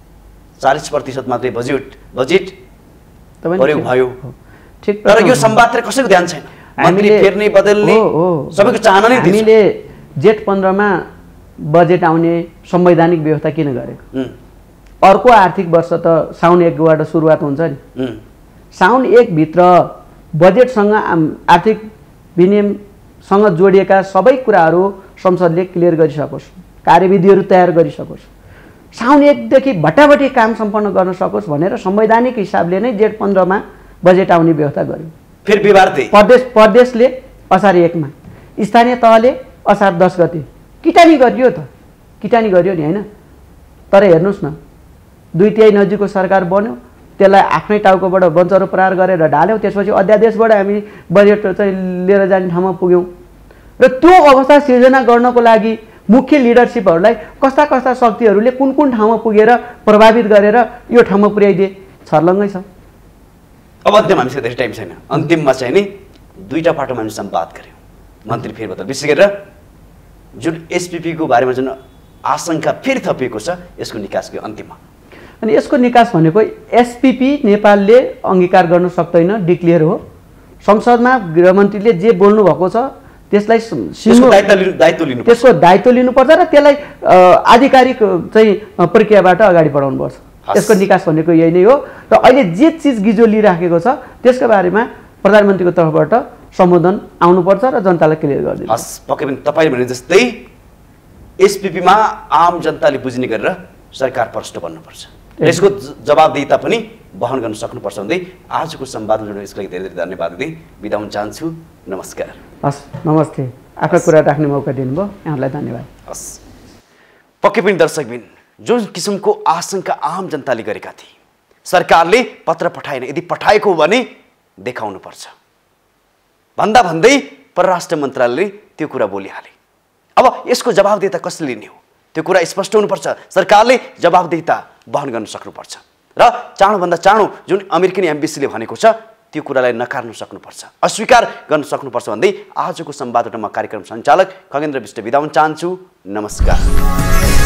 40% मात्रै बजेट प्रयोग भयो। ठीक, तर यो संवादतिर कसैको ध्यान छैन। मन्त्री फेर्ने बदल्ने सबैको चाहना नै हामीले जेठ 15 मा बजेट आउने संवैधानिक व्यवस्था किन गरेको? अर्को आर्थिक वर्ष त साउन 1 बाट सुरुवात हुन्छ नि। साउन 1 भित्र बजेटसँग आर्थिक विनियमसँग जोडिएका सबै कुराहरू संसदले क्लियर गरिसकोस्, कार्यविधिहरू तयार गरिसकोस्, साउन 1 देखि भट्टाभट्टी काम सम्पन्न गर्न सकोस् भनेर संवैधानिक हिसाबले नै जेठ 15 मा बजेट आउने व्यवस्था गर्यो। फेरि बिबार प्रदेशले असार 1 मा, स्थानीय तहले असार 10 गते किटानी गरियो नि हैन। तर हेर्नुस् न 2/3 नजिकको सरकार बन्यो, त्यसलाई आफ्नै टाउकोबाट बन्चरो प्रहार गरेर ढाल्यौँ, त्यसपछि अध्यादेशबाट हामी बजेट चाहिँ लिएर जाने ठाउँमा पुग्यौँ। र त्यो अवस्था सिर्जना गर्नको लागि मुख्य लिडरसिपहरूलाई कस्ता कस्ता शक्तिहरूले कुन ठाउँमा पुगेर प्रभावित गरेर यो ठाउँमा पुर्याइदिए, छर्लङ्गै छ। अब अन्त्यमा हामीसँग धेरै टाइम छैन, अन्तिममा चाहिँ नि 2टा पाटोमा हामी संवाद गऱ्यौँ। मन्त्री फेरबदल विशेष गरेर जुन एसपीपी को बारेमा जुन आशंका फेरि थपिएको छ यसको निकासको अन्तिममा, अनि यसको निकास भनेको एसपीपी नेपालले अंगीकार गर्न सक्दैन, डिक्लेयर हो। संसदमा गृहमन्त्रीले जे बोल्नु भएको छ त्यसलाई त्यसको दायित्व लिनुपर्छ र त्यसलाई आधिकारिक चाहिँ प्रक्रियाबाट अगाडि बढाउनुपर्छ। यसको निकास भनेको यही नै हो। र अहिले जे चिज गिजो लिइराखेको छ त्यसको बारेमा प्रधानमन्त्रीको तर्फबाट सम्बोधन आउनुपर्छ र जनतालाई क्लियर गरिदिनु। हस्, पक्कै पनि तपाईले भने जस्तै एसपीपीमा आम जनताले बुझ्ने गरेर सरकार प्रष्ट बन्नुपर्छ, यसको जवाबदेहिता पनि वहन गर्न सक्नुपर्छ भन्दै आजको संवादमा जोड्नु यसको लागि धेरै धेरै धन्यवाद दिँदै बिदा हुन चाहन्छु। नमस्कार। हस्, नमस्ते। आफ्नो कुरा राख्ने मौका दिनुभयो, यहाँलाई धन्यवाद। हस्, पक्कै पनि दर्शकबिन जुन किसिमको आशंका आम जनताले गरेका थिए, सरकारले पत्र पठाएन, यदि पठाएको हो भने देखाउनुपर्छ भन्दै परराष्ट्र मन्त्रालयले त्यो कुरा बोलिहाले। अब यसको जवाबदेहिता कसले लिने हो त्यो कुरा स्पष्ट हुनुपर्छ। सरकारले जवाबदेहिता वहन गर्न सक्नुपर्छ र चाँडोभन्दा चाँडो जुन अमेरिकन एम्बेसीले भनेको छ त्यो कुरालाई नकार्न सक्नुपर्छ, अस्वीकार गर्न सक्नुपर्छ भन्दै आजको संवादबाट म कार्यक्रम सञ्चालक खगेन्द्र विष्ट बिदा हुन चाहन्छु। नमस्कार।